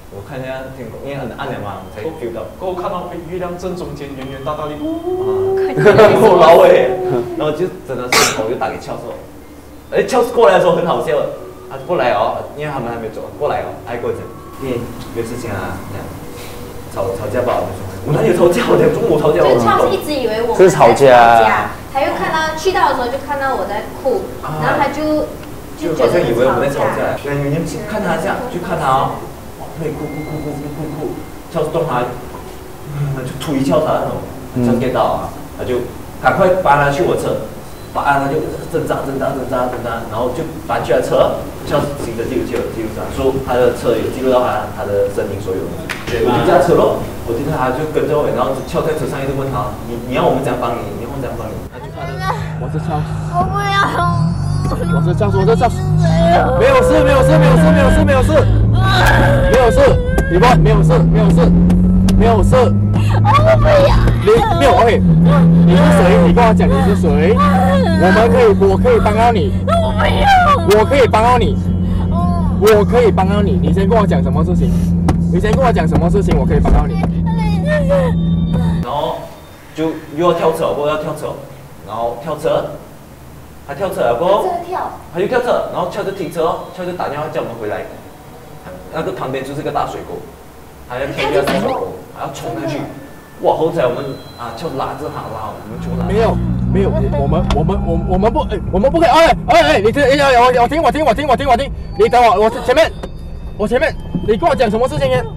我看一下天空，因为很暗了嘛，我才 feel 到。 过后看到月亮正中间，圆圆大大的， 我老伟，然后就真的是我就打给俏说，哎，俏过来的时候很好笑，他过来哦，因为他们还没走过来哦，他跟我讲，哎，有事情啊，这样吵吵架吧，我哪里有吵架？我讲中午吵架， 就俏是一直以为我们是吵架， 他又看到去到的时候就看到我在哭，然后他就就好像以为我们在吵架，对，你们看他这样，就看他哦。会哭哭哭哭哭哭哭，跳动他，就推敲他那种，这样 get 到啊，他就赶快搬他去我车，把他就挣扎挣扎挣扎挣扎，然后就搬去了车，敲行车记录器有记录上，说他的车有记录到他他的声音所有，对，我就驾车咯，我就看他就跟着我，然后翘在车上一直问他，你你要我们怎样帮你，你要我们怎样帮你，他就看我是敲， 我不要， 我是教，我是教，没有事没有事没有事没有事没有事。没有事，你不没有事，没有事，没有事。我不要。你没有 OK？你是谁？你跟我讲你是谁？我们可以，我可以帮到你。我不要。我可以帮到你。我可以帮到你。你先跟我讲什么事情？你先跟我讲什么事情，我可以帮到你。 然后就又要跳车，我要跳车，然后跳车，他跳车了过后，他就跳车，然后跳着停车，跳着打电话叫我们回来。那个旁边就是个大水沟，还要跳下大水沟，还要冲下去。哇！好彩我们啊，就拉着他拉，我们就拉。 没有，没有，我们我们我我们不，哎，我们不可以。哎哎哎，你听，哎我我听我听我听我听我听，你等我，我前面，我前面，你跟我讲什么事情呢？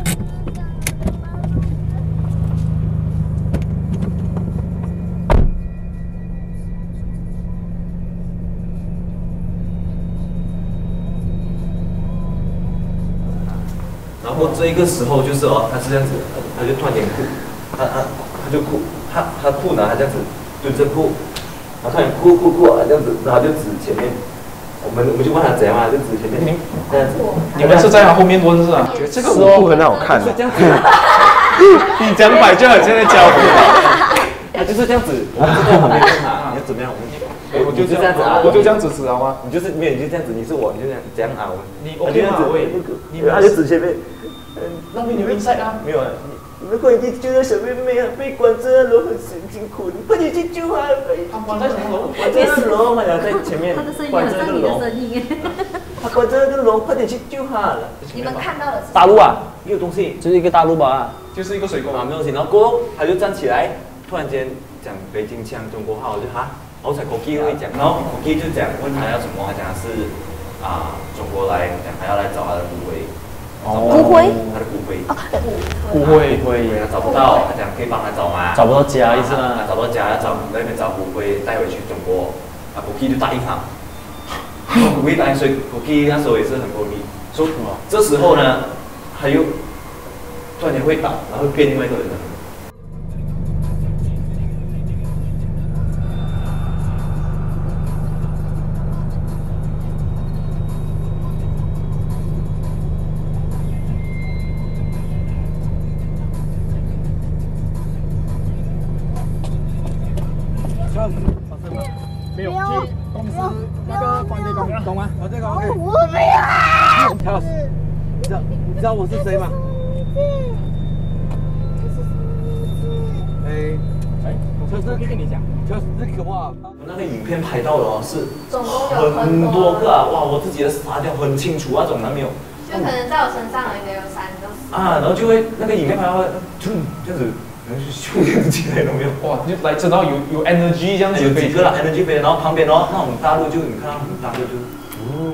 然后这一个时候就是哦，他是这样子，他就突然间哭，他他他就哭，他他哭呢，他这样子蹲着哭，他突然哭哭哭啊这样子，然后就指前面，我们我们就问他怎样啊，就指前面，这样子。 你们是在他后面问是吧？ 觉得这个舞步很好看。 是这样子， 你讲摆就好像在教我。 他就是这样子，我们就在旁边问他，你要怎么样，我们就。我就这样子啊， 我就这样子指好吗？ 你就是没有，你就这样子，你是我，你就这样这样啊，我你 OK 吗？喂， 你他就指前面， 嗯，那边有 inside 啊？ 没有啊，你们快点救那小妹妹啊，被关在楼很辛苦，你快点去救她。 他关在什么楼？ 关在二楼，嘛，在前面，关在那个楼。他关在那个楼，快点去救她。 你们看到了是？ 大陆啊， 没有东西， 就是一个大陆吧， 就是一个水沟啊，没有东西。然后过后他就站起来，突然间讲北京腔、中国话，我就哈。好彩 Cookie 会讲，然后 Cookie 就讲问他要什么，他讲是啊中国来，讲还要来找他的骨灰。 骨灰？ 他的骨灰。 骨灰。 骨灰，他找不到，他讲可以帮他找吗？ 找不到家意思吗？ 找不到家，要找那边找骨灰带回去中国。啊 Cookie 就答应他。骨灰答应，所以 Cookie 那时候也是很过力。说这时候呢，他又突然间会打，然后变另外一个人了。 没有去公司那个房间懂懂吗？我这个 OK。 我不要。 乔老师，你知道你知道我是谁吗？哎哎，车师可以跟你讲，车师可不好。 我那个影片拍到的哦，是很多个啊，哇，我自己的杀掉很清楚啊，总能没有。 就可能在我身上应该有三个。 啊，然后就会那个影片拍到，就这样子。然后就咻这样子起来了没有？ 哇，就来知道有有 energy 这样子， 有几个啦 energy 飞，然后旁边哦，那种大陆就你看到很大陆就，哦。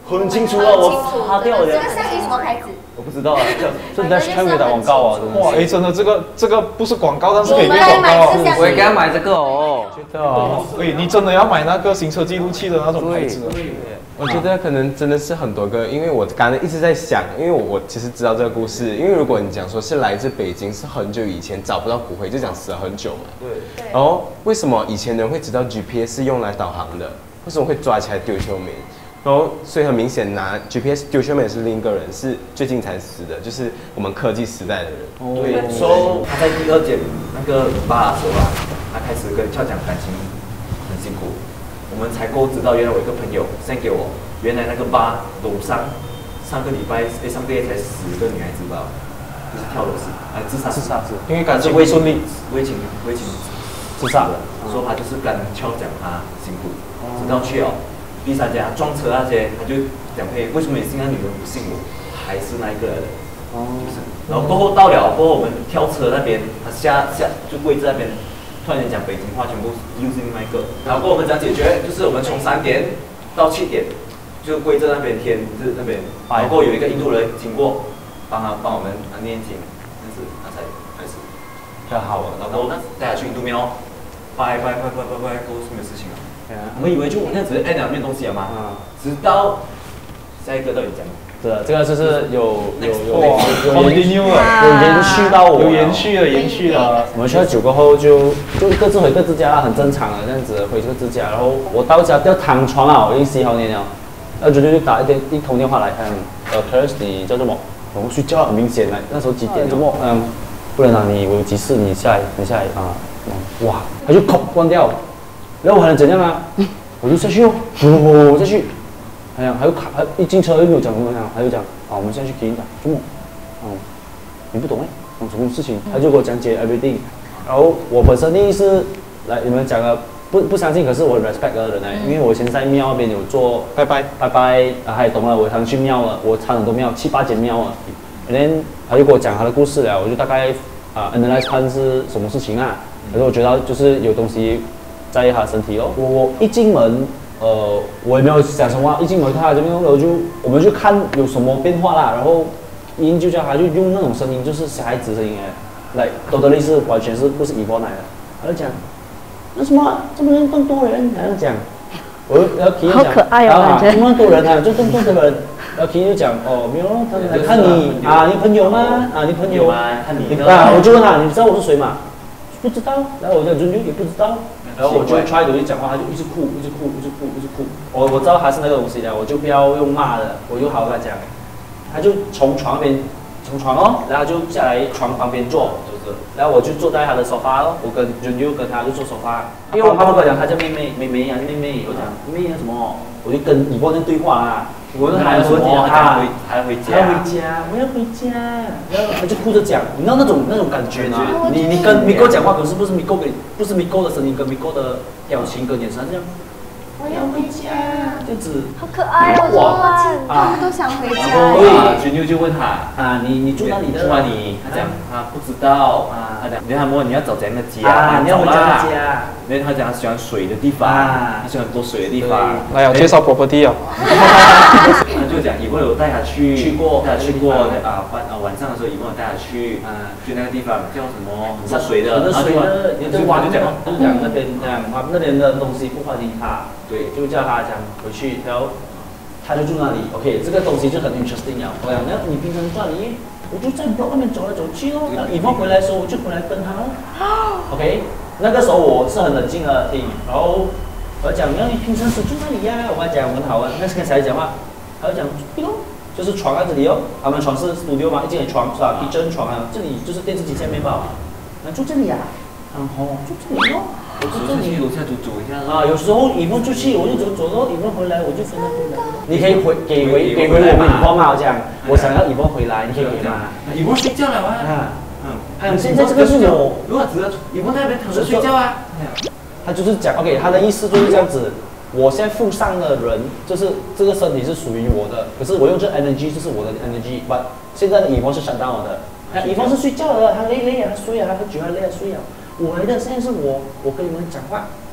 很清楚了，我擦掉了。 这个相机什么牌子？ 我不知道啊，这 Dash Cam 有打广告啊，真的。 哇，哎，真的这个这个不是广告，但是可以变广告哦。 我也给他买这个哦。 觉得啊， 哎，你真的要买那个行车记录器的那种牌子。 我觉得可能真的是很多个，因为我刚才一直在想，因为我我其实知道这个故事，因为如果你讲说是来自北京，是很久以前找不到骨灰，就讲死了很久嘛。对。然后为什么以前人会知道 G P S 是用来导航的？为什么会抓起来丢秋名？然后所以很明显拿 G P S 丢秋名是另一个人，是最近才死的，就是我们科技时代的人。 对，说他在第二间那个吧的时候啊，他开始跟俏讲感情很辛苦。我们才够知道，原来我一个朋友 send 给我，原来那个吧楼上上个礼拜哎上个月才死一个女孩子吧，就是跳楼死，哎自杀自杀是， 因为感情不顺利， 为情为情自杀的， 说他就是跟俏讲他辛苦，直到去哦第三家撞车那些，他就讲嘿为什么你信那女人不信我，还是那一个来的，哦，就是，然后过后到了过后我们跳车那边，他下下就跪在那边。突然间讲北京话，全部 using 那个，然后跟我们讲解决，就是我们从三点到七点，就跪在那边天，就是那边，然后有一个印度人经过，帮他帮我们念经，这样子他才开始， 太好了， 然后带他去印度庙，拜拜拜拜拜拜，都是没有事情了。我们以为就那样子按两面东西了嘛，直到下一个到底讲。 是的，这个就是有有有有延续了， 有延续到我， 有延续了，延续了。 我们去了酒过后就就各自回各自家啦，很正常的这样子回各自家。然后我到家要躺床啊，我已经洗好年了，然后舅舅就打一电一通电话来，看，呃 ，Paris 你叫什么？我睡觉很明显来，那时候几点？怎么？嗯，不能啊，你我有急事，你下来，你下来啊。哇，他就口关掉，然后我还能怎样啊？我就下去哦，我下去。哎呀，还有卡，还一进车又没有讲什么样，他就讲啊，我们现在去给你打，周末，哦，你不懂哎，懂什么事情？他就给我讲解 everything， 然后我本身的是来你们讲的不不相信，可是我 respect 的人来，因为我以前在庙那边有做拜拜拜拜，啊，还懂了，我常去庙了，我参很多庙，七八间庙了，然后他就给我讲他的故事了，我就大概啊 analyze 看是什么事情啊，可是我觉得就是有东西在他身体哦，我我一进门。呃，我也没有讲什么，一进门看他这边，然后就我们就看有什么变化啦，然后音就叫他就用那种声音，就是小孩子声音哎，来都的类似完全是不是以波来的，他就讲那什么这么人这么多人，他就讲，我然后 K 就讲，好可爱哦，啊，这么多人啊，就这么多人，然后 K 就讲哦没有，他来看你啊，你朋友吗？啊，你朋友啊，看你啊，我就问他，你知道我是谁吗？不知道，然后我讲就也不知道。然后我就 try to 讲话，他就一直哭，一直哭，一直哭，一直哭。我我知道他是那个东西的，我就不要用骂的，我就好好跟他讲。他就从床边，从床哦，然后就下来床旁边坐，就是，然后我就坐在他的沙发哦，我跟就就跟他就坐沙发，因为我爸爸跟我讲他叫妹妹，妹妹啊妹妹，我讲妹妹什么，我就跟以波那对话啊。我问他什么，他还回家，还回家，我要回家，然后他就哭着讲，你知道那种那种感觉呢？你你跟 Miko 讲话，可是不是 Miko 给，不是 Miko 的声音，跟 Miko 的表情跟眼神这样，我要回家，这样子， 好可爱哦，哇，他们都想回家。 然后君佑就问他啊，你你住哪里的？ 住哪里？他讲他不知道啊，他讲，你看问你要找怎样的家？ 啊，你要回家的家。 因为他讲他喜欢水的地方，他喜欢很多水的地方。 来，我介绍 property 啊。 他就讲以后有带他去，去过，带他去过啊，晚啊晚上的时候以后有带他去，啊，去那个地方叫什么？很水的， 很水的，你就玩就讲，就讲那边讲啊那边的东西不欢迎他，对，就叫他讲回去，然后他就住那里 ，OK， 这个东西就很 interesting 啊。我讲那你平常住哪里？我就在外面走来走去哦，然后以后回来的时候我就回来跟他哦 ，OK。那个时候我是很冷静的听，然后我讲，那你平常是住哪里呀？我讲很好啊，那是跟谁讲话？他就讲，对咯，就是床在这里哦，他们床是 studio 嘛，一进来床是吧 ？kitchen 床啊，这里就是电视机下面吧？那住这里呀？然后住这里哦，我住这里。 楼下走走一下啊，有时候以后出去我就走走咯，以后回来我就跟他回来。你可以回给回给回我们以后嘛，我讲，我想要以后回来，你可以给吗？ 以后睡觉了啊。 嗯，现在这个是我， 如果只是以后那边躺着睡觉啊， 他就是讲 ，OK， 他的意思就是这样子。我现在附上的人，就是这个身体是属于我的，可是我用这 energy 就是我的 energy，but 现在的以后是想到我的，以后是睡觉的，他累累啊，他睡啊，他喝酒啊，累啊，睡啊。我来的现在是我，我跟你们讲话，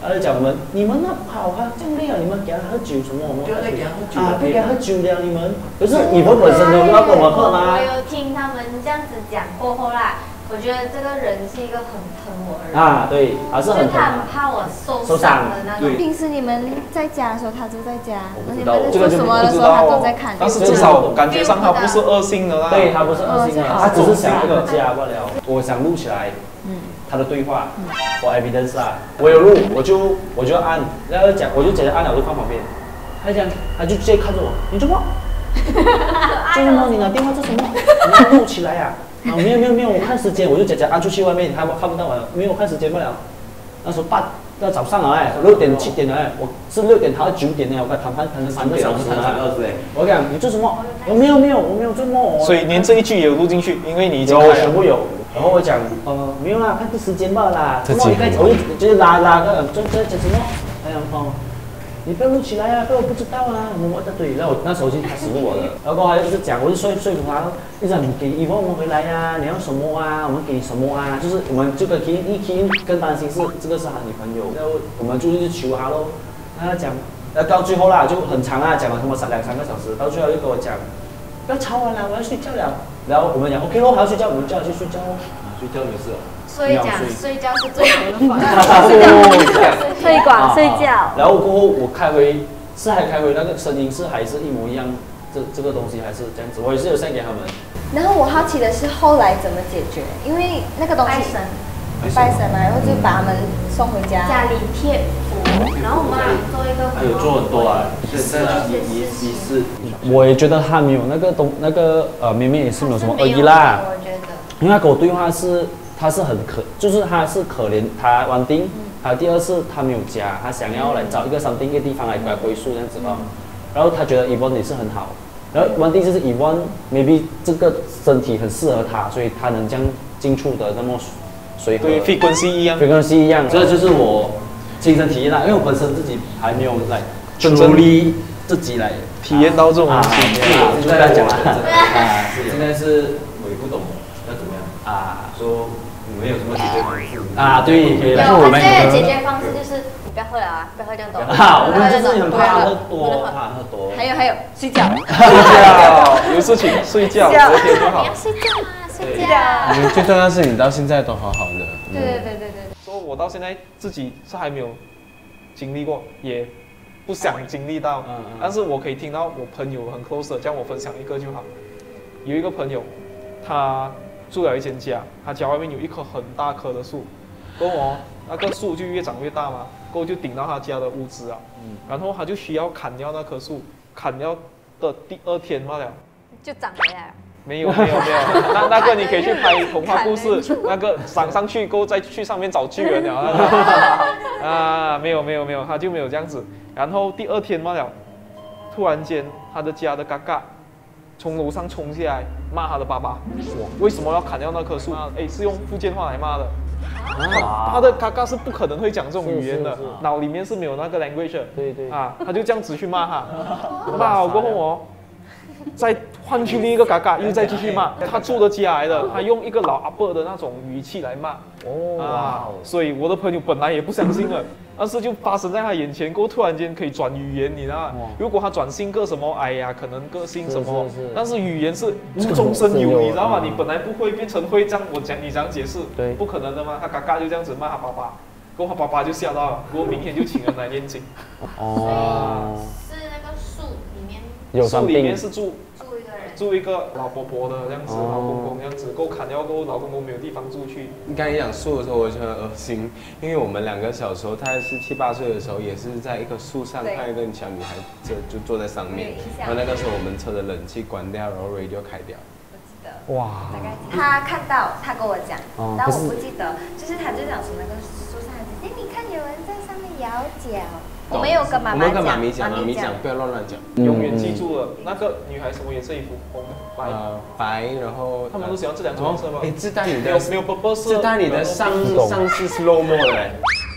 他就讲我们，你们那跑啊这样累啊，你们给他喝酒什么？我们不要再给他喝酒啊，不要给他喝酒了，你们。可是你们本身都要跟我们喝吗？ 我有听他们这样子讲过后啦，我觉得这个人是一个很疼我的人啊，对，还是很就他很怕我受伤的那种。 平时你们在家的时候，他就在家； 我不知你道们在做什么的时候，他都在看。 但是至少感觉上他不是恶性的啦。 对，他不是恶性的，他只是想一个家罢了。我想录起来，嗯，他的对话，我 evidence 啦，我有录，我就我就按，然后讲，我就直接按了，我就放旁边。他讲，他就直接看着我，你做么？做什么？你拿电话做什么？你要录起来呀！啊，没有没有没有，我看时间，我就直接按出去外面，他看不到我，没有看时间不了。那时候八到早上了哎，六点七点了哎，我是六点谈到九点呢，我跟他谈判谈了三个小时了。我讲你做什么？我没有没有，我没有做梦。 所以连这一句也有录进去，因为你已经有全部有。然后我讲呃没有啦，看时间罢了啦。 自己我就就是拉拉个，这这讲什么？哎呀哦。你不要录起来啊！不然我不知道啊，我我的对，然后我那时候就开始录我的，然后还就是讲，我就说说服他，就讲你给以后我们回来呀、啊，你要什么啊？我们给你什么啊？就是我们这个 key 一 key 更担心是这个是他女朋友，然后我们就是求他咯，跟他讲，然后到最后啦就很长啊，讲了他妈三两三个小时，到最后就跟我讲，不要吵我了，我要睡觉了。然后我们讲 OK 咯，还要睡觉，我们叫他去睡觉咯，啊，睡觉没事了。 所以讲睡觉是最好的方法。 推广睡觉。 然后过后我开回是还开回那个声音是还是一模一样，这这个东西还是这样子，我也是有 send 给他们。 然后我好奇的是后来怎么解决，因为那个东西拜神， 拜神嘛，然后就把他们送回家。 家里贴符，然后我们做一个。 还有做很多啊，现在就是仪仪式。 我也觉得他没有那个东那个呃，绵绵也是没有什么恶意啦。 我觉得。 因为他跟我对话是。他是很可，就是他是可怜他稳定，还有第二是他没有家，他想要来找一个山定一个地方来来归宿这样子哦。然后他觉得 Yvonne 也是很好，然后稳定就是 Yvonne maybe 这个身体很适合他，所以他能这样进出的那么随和。 对 frequency 一样 ，frequency 一样，这就是我亲身体验啦，因为我本身自己还没有来真努力自己来体验到这种东西。 就这样讲了啊，现在是我也不懂要怎么样啊，说。没有什么解决方式啊，对， 有，他现在的解决方式就是你不要喝了啊，不要喝这样多。 啊，我们就是很怕喝多，怕喝多。 还有还有，睡觉。 睡觉，有事情睡觉，昨天就好。 你要睡觉啊，睡觉。 你最重要是你到现在都好好的。 对对对对对。 说我到现在自己是还没有经历过，也不想经历到，但是我可以听到我朋友很 close 的，这样我分享一个就好。有一个朋友，他。住了一间家，他家外面有一棵很大棵的树，过后哦，那个树就越长越大嘛，过后就顶到他家的屋子啊，嗯，然后他就需要砍掉那棵树，砍掉的第二天罢了， 就长回来了。 没有没有没有，那那个你可以去拍童话故事，那个上上去过后再去上面找巨人了，啊，没有没有没有，他就没有这样子，然后第二天罢了，突然间他的家的嘎嘎。从楼上冲下来骂他的爸爸，为什么要砍掉那棵树？哎，是用福建话来骂的。他他的嘎嘎是不可能会讲这种语言的，脑里面是没有那个 language 的。 对对。 啊，他就这样子去骂他，骂好过后哦，再换去另一个嘎嘎，又再继续骂。他住的家来的，他用一个老阿伯的那种语气来骂。哦。啊，所以我的朋友本来也不相信了。但是就发生在他眼前，过后突然间可以转语言，你知道吗？如果他转性格什么，哎呀，可能个性什么，是是是但是语言是无中生有，你知道吗？你本来不会变成会，这样我讲你这样解释，对，不可能的嘛。他嘎嘎就这样子骂他爸爸，过后他爸爸就吓到了，过后明天就请人来念经。 哦，是那个树里面， 有树里面是住。 住一个人， 住一个老婆婆的这样子，老公公这样子，够砍掉过后，老公公没有地方住去。 你刚才讲树的时候，我就很恶心，因为我们两个小时候，大概是七八岁的时候，也是在一棵树上看一个小女孩，就就坐在上面。然后那个时候我们车的冷气关掉，然后 radio 开掉。 我记得。 哇。 大概他看到，他跟我讲，但我不记得，就是他就讲从那个树上，哎，你看有人在上面摇脚。我没有跟妈妈讲， 我们跟妈咪讲，妈咪讲不要乱乱讲， 永远记住了那个女孩什么颜色衣服？红、白。 呃，白，然后他们都喜欢这两种颜色吗？ 哎，自带你的没有没有自带你的上上是 slow mo 的嘞，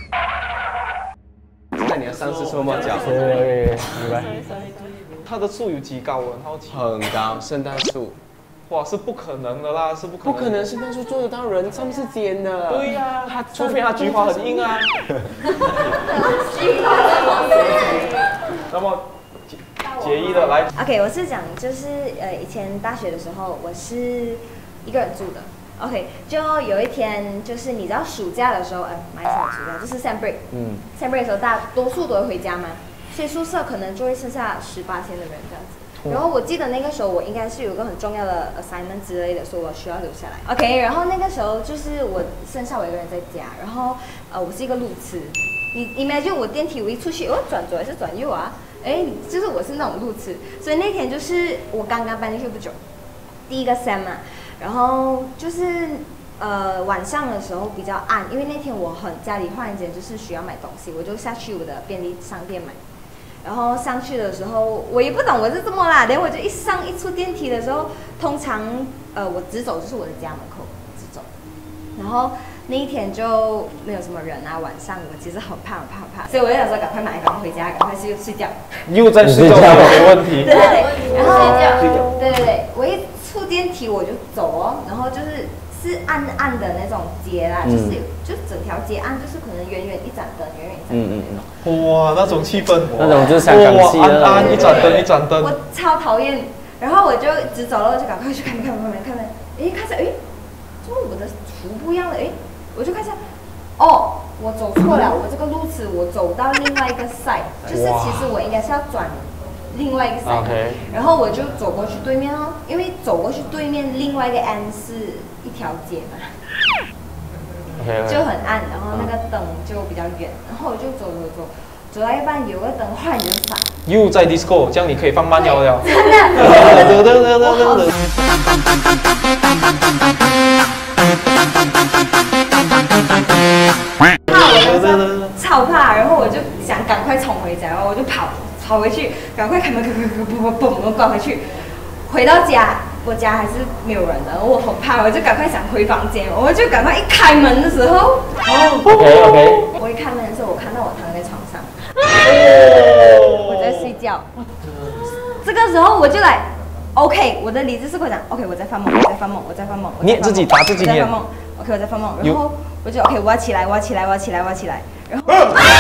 自带你的上是 slow mo 脚， 对，明白。 它的树有几高？我很好奇。 很高，圣诞树。 哇，是不可能的啦，是不可能。 不可能是那时候做得到，人上面是尖的。 对呀、啊，他除非他菊花很硬啊。那么结义的来 ，OK， 我是讲就是呃，以前大学的时候，我是一个人住的。OK， 就有一天，就是你知道暑假的时候，哎，马来西亚暑假就是 Sem Break， 嗯 ，Sem Break 的时候，大多数都会回家嘛，所以宿舍可能就会剩下十八天的人这样子。然后我记得那个时候我应该是有一个很重要的 assignment 之类的，所以我需要留下来。OK， 然后那个时候就是我剩下我一个人在家，然后呃我是一个路痴，你 imagine 我电梯我一出去，我转左还是转右啊？哎，就是我是那种路痴，所以那天就是我刚刚搬进去不久，第一个 sem 嘛，然后就是呃晚上的时候比较暗，因为那天我很家里忽然间就是需要买东西，我就下去我的便利商店买。然后上去的时候，我也不懂我是怎么啦，然后我就一上一出电梯的时候，通常呃我直走就是我的家门口直走，然后那一天就没有什么人啊，晚上我其实很怕很怕很怕，所以我就想说赶快买，赶快回家，赶快去睡觉。 又在睡觉，没问题。 对对对，然后对对对，我一出电梯我就走哦，然后就是是暗暗的那种街啦，就是就整条街暗，就是可能远远一盏灯，远远一盏灯。嗯嗯。 哇，那种气氛， 那种就是香港戏的，暗暗一盏灯一盏灯。 我超讨厌，然后我就直走了，就赶快去看看看看看，哎，看下，哎，怎么我的图不一样了？哎，我就看一下，哦，我走错了，我这个路痴，我走到另外一个 side， 就是其实我应该是要转另外一个 side， 然后我就走过去对面哦，因为走过去对面另外一个 end 是一条街嘛。就很暗，然后那个灯就比较远，然后我就走走走，走到一半有个灯忽然就闪， 又在 disco， 这样你可以放慢摇了。 真的。超怕，然后我就想赶快冲回家，然后我就跑跑回去，赶快开门，砰砰砰砰砰，我关回去，回到家。我家还是没有人的，我很怕，我就赶快想回房间，我就赶快一开门的时候，哦 ，OK OK， 我一开门的时候，我看到我躺在床上，我在睡觉，这个时候我就来 ，OK， 我的理智是跟我讲 ，OK， 我在发梦，我在发梦，我在发梦， 念自己打自己念 ，OK， 我在发梦，然后我就 OK， 我要起来，我要起来，我要起来，我要起来，然后。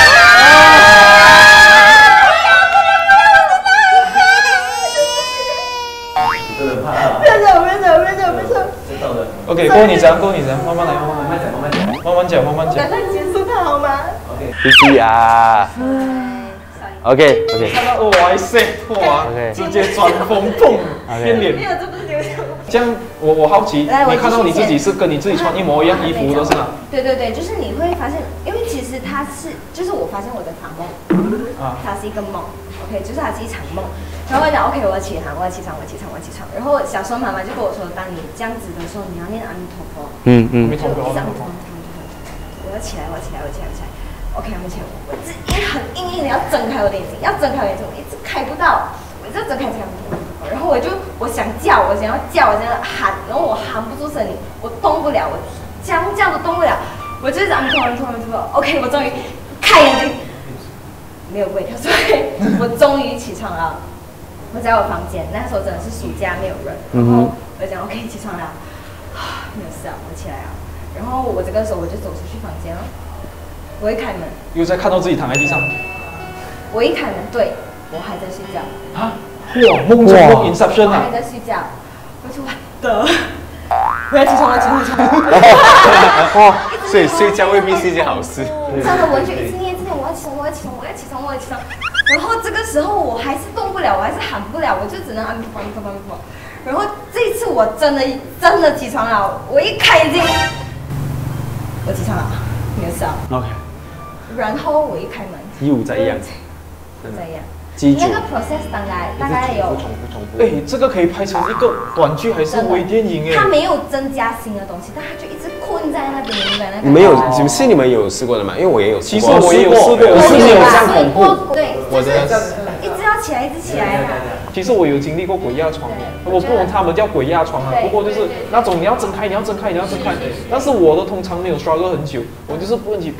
OK， 够你讲，够你讲，慢慢来，慢慢来，慢慢讲，慢慢讲，慢慢讲。 赶快结束它好吗 ？OK， G 啊。OK OK。 哇塞，哇，直接转风砰变脸。 没有，这不是流程。 这样，我我好奇，你看到你自己是跟你自己穿一模一样衣服的是吗？ 对对对，就是你会发现，因为其实它是，就是我发现我在发梦，啊，它是一个梦 ，OK， 就是它是一场梦。然后我讲 OK， 我要起床，我要起床，我要起床，我要起床。然后小时候妈妈就跟我说，当你这样子的时候，你要念阿弥陀佛。嗯嗯。阿弥陀佛，阿弥陀佛。我要起来，我要起来，我要起来，我起来。OK， 我起来，我这一很硬硬的要睁开我的眼睛，要睁开我的眼睛，我一直开不到，我就睁开这样。然后我就我想叫，我想要叫，我想要喊，然后我喊不出声音，我动不了，我这样这样都动不了，我就是阿弥陀佛，阿弥陀佛，阿弥陀佛。OK， 我终于开眼睛，没有鬼跳出来，我终于起床了。我在我房间，那时候真的是暑假，没有人。然后我就讲 OK， 起床了，没有事啊，我起来了。然后我这个时候我就走出去房间了，我一开门， 又在看到自己躺在地上。 我一开门，对我还在睡觉。 啊！哇，梦中梦 Inception 啊！ 我还在睡觉，我就我的，我要起床了，起床了，起床了。哇，所以睡觉未必是一件好事。 真的，我就一直念，一直念，我要起床，我要起床，我要起床，我要起床。然后这个时候我还是动不了，我还是喊不了，我就只能阿弥陀佛，阿弥陀佛，阿弥陀佛。然后这一次我真的真的起床了，我一开眼睛，我起床了，没有事啊。OK。然后我一开门， 又在一样， 又在一样。那个 process 大概大概有重复重复。 哎，这个可以拍成一个短剧还是微电影哎？ 它没有增加新的东西，但它就一直困在那边，明白那个？ 没有，是你们有试过的吗？因为我也有试过。 其实我也有试过， 我是没有这样恐怖。 对， 我的一直要起来，一直起来。 其实我有经历过鬼压床，我不懂他们叫鬼压床啊，不过就是那种你要睁开，你要睁开，你要睁开。但是我的通常没有 struggle 很久，我就是不问题，噗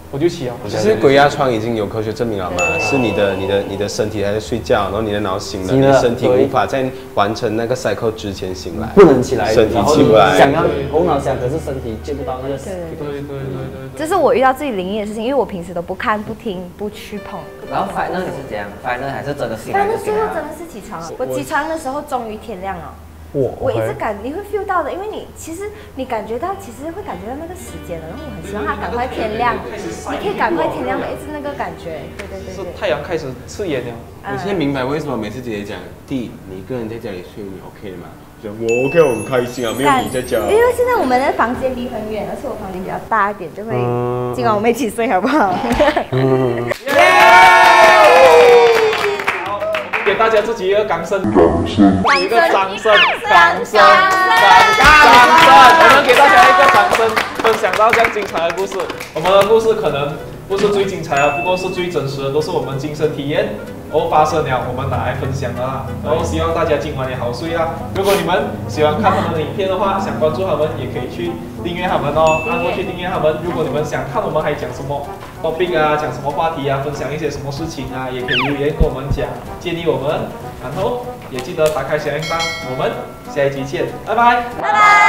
我就起了。 其实鬼压床已经有科学证明了嘛，是你的你的你的身体还在睡觉，然后你的脑醒了，你的身体无法在完成那个 cycle 之前醒来， 不能起来， 身体起不来， 想要头脑想，可是身体接不到那个。 对对对对对。 这是我遇到自己灵异的事情，因为我平时都不看、不听、不去碰。 然后 final 你是怎样 ？final 还是真的醒来？ final 最后真的是起床了，我起床的时候终于天亮了。我我一直感你会 feel 到的，因为你其实你感觉到，其实会感觉到那个时间了，然后我很希望它赶快天亮，你可以赶快天亮的，一直那个感觉，对对对。 是太阳开始刺眼了。 我现在明白为什么每次姐姐讲，弟，你一个人在家里睡，你 OK 的吗？我 OK， 我很开心啊，没有你在家。 因为现在我们的房间离很远，而且我房间比较大一点，就会今晚我们一起睡好不好？嗯。 给大家自己一个掌声，一个掌声，掌声，掌声，我们给大家一个掌声，分享到这样精彩的故事。我们的故事可能不是最精彩的，不过是最真实的，都是我们亲身体验而发生了，我们拿来分享的啦。然后希望大家今晚也好睡啦。如果你们喜欢看他们的影片的话，想关注他们，也可以去订阅他们哦，按过去订阅他们。如果你们想看我们还讲什么 topic 啊，讲什么话题啊，分享一些什么事情啊，也可以留言跟我们讲，建议我们。然后也记得打开小铃铛，我们下一集见，拜拜， 拜拜。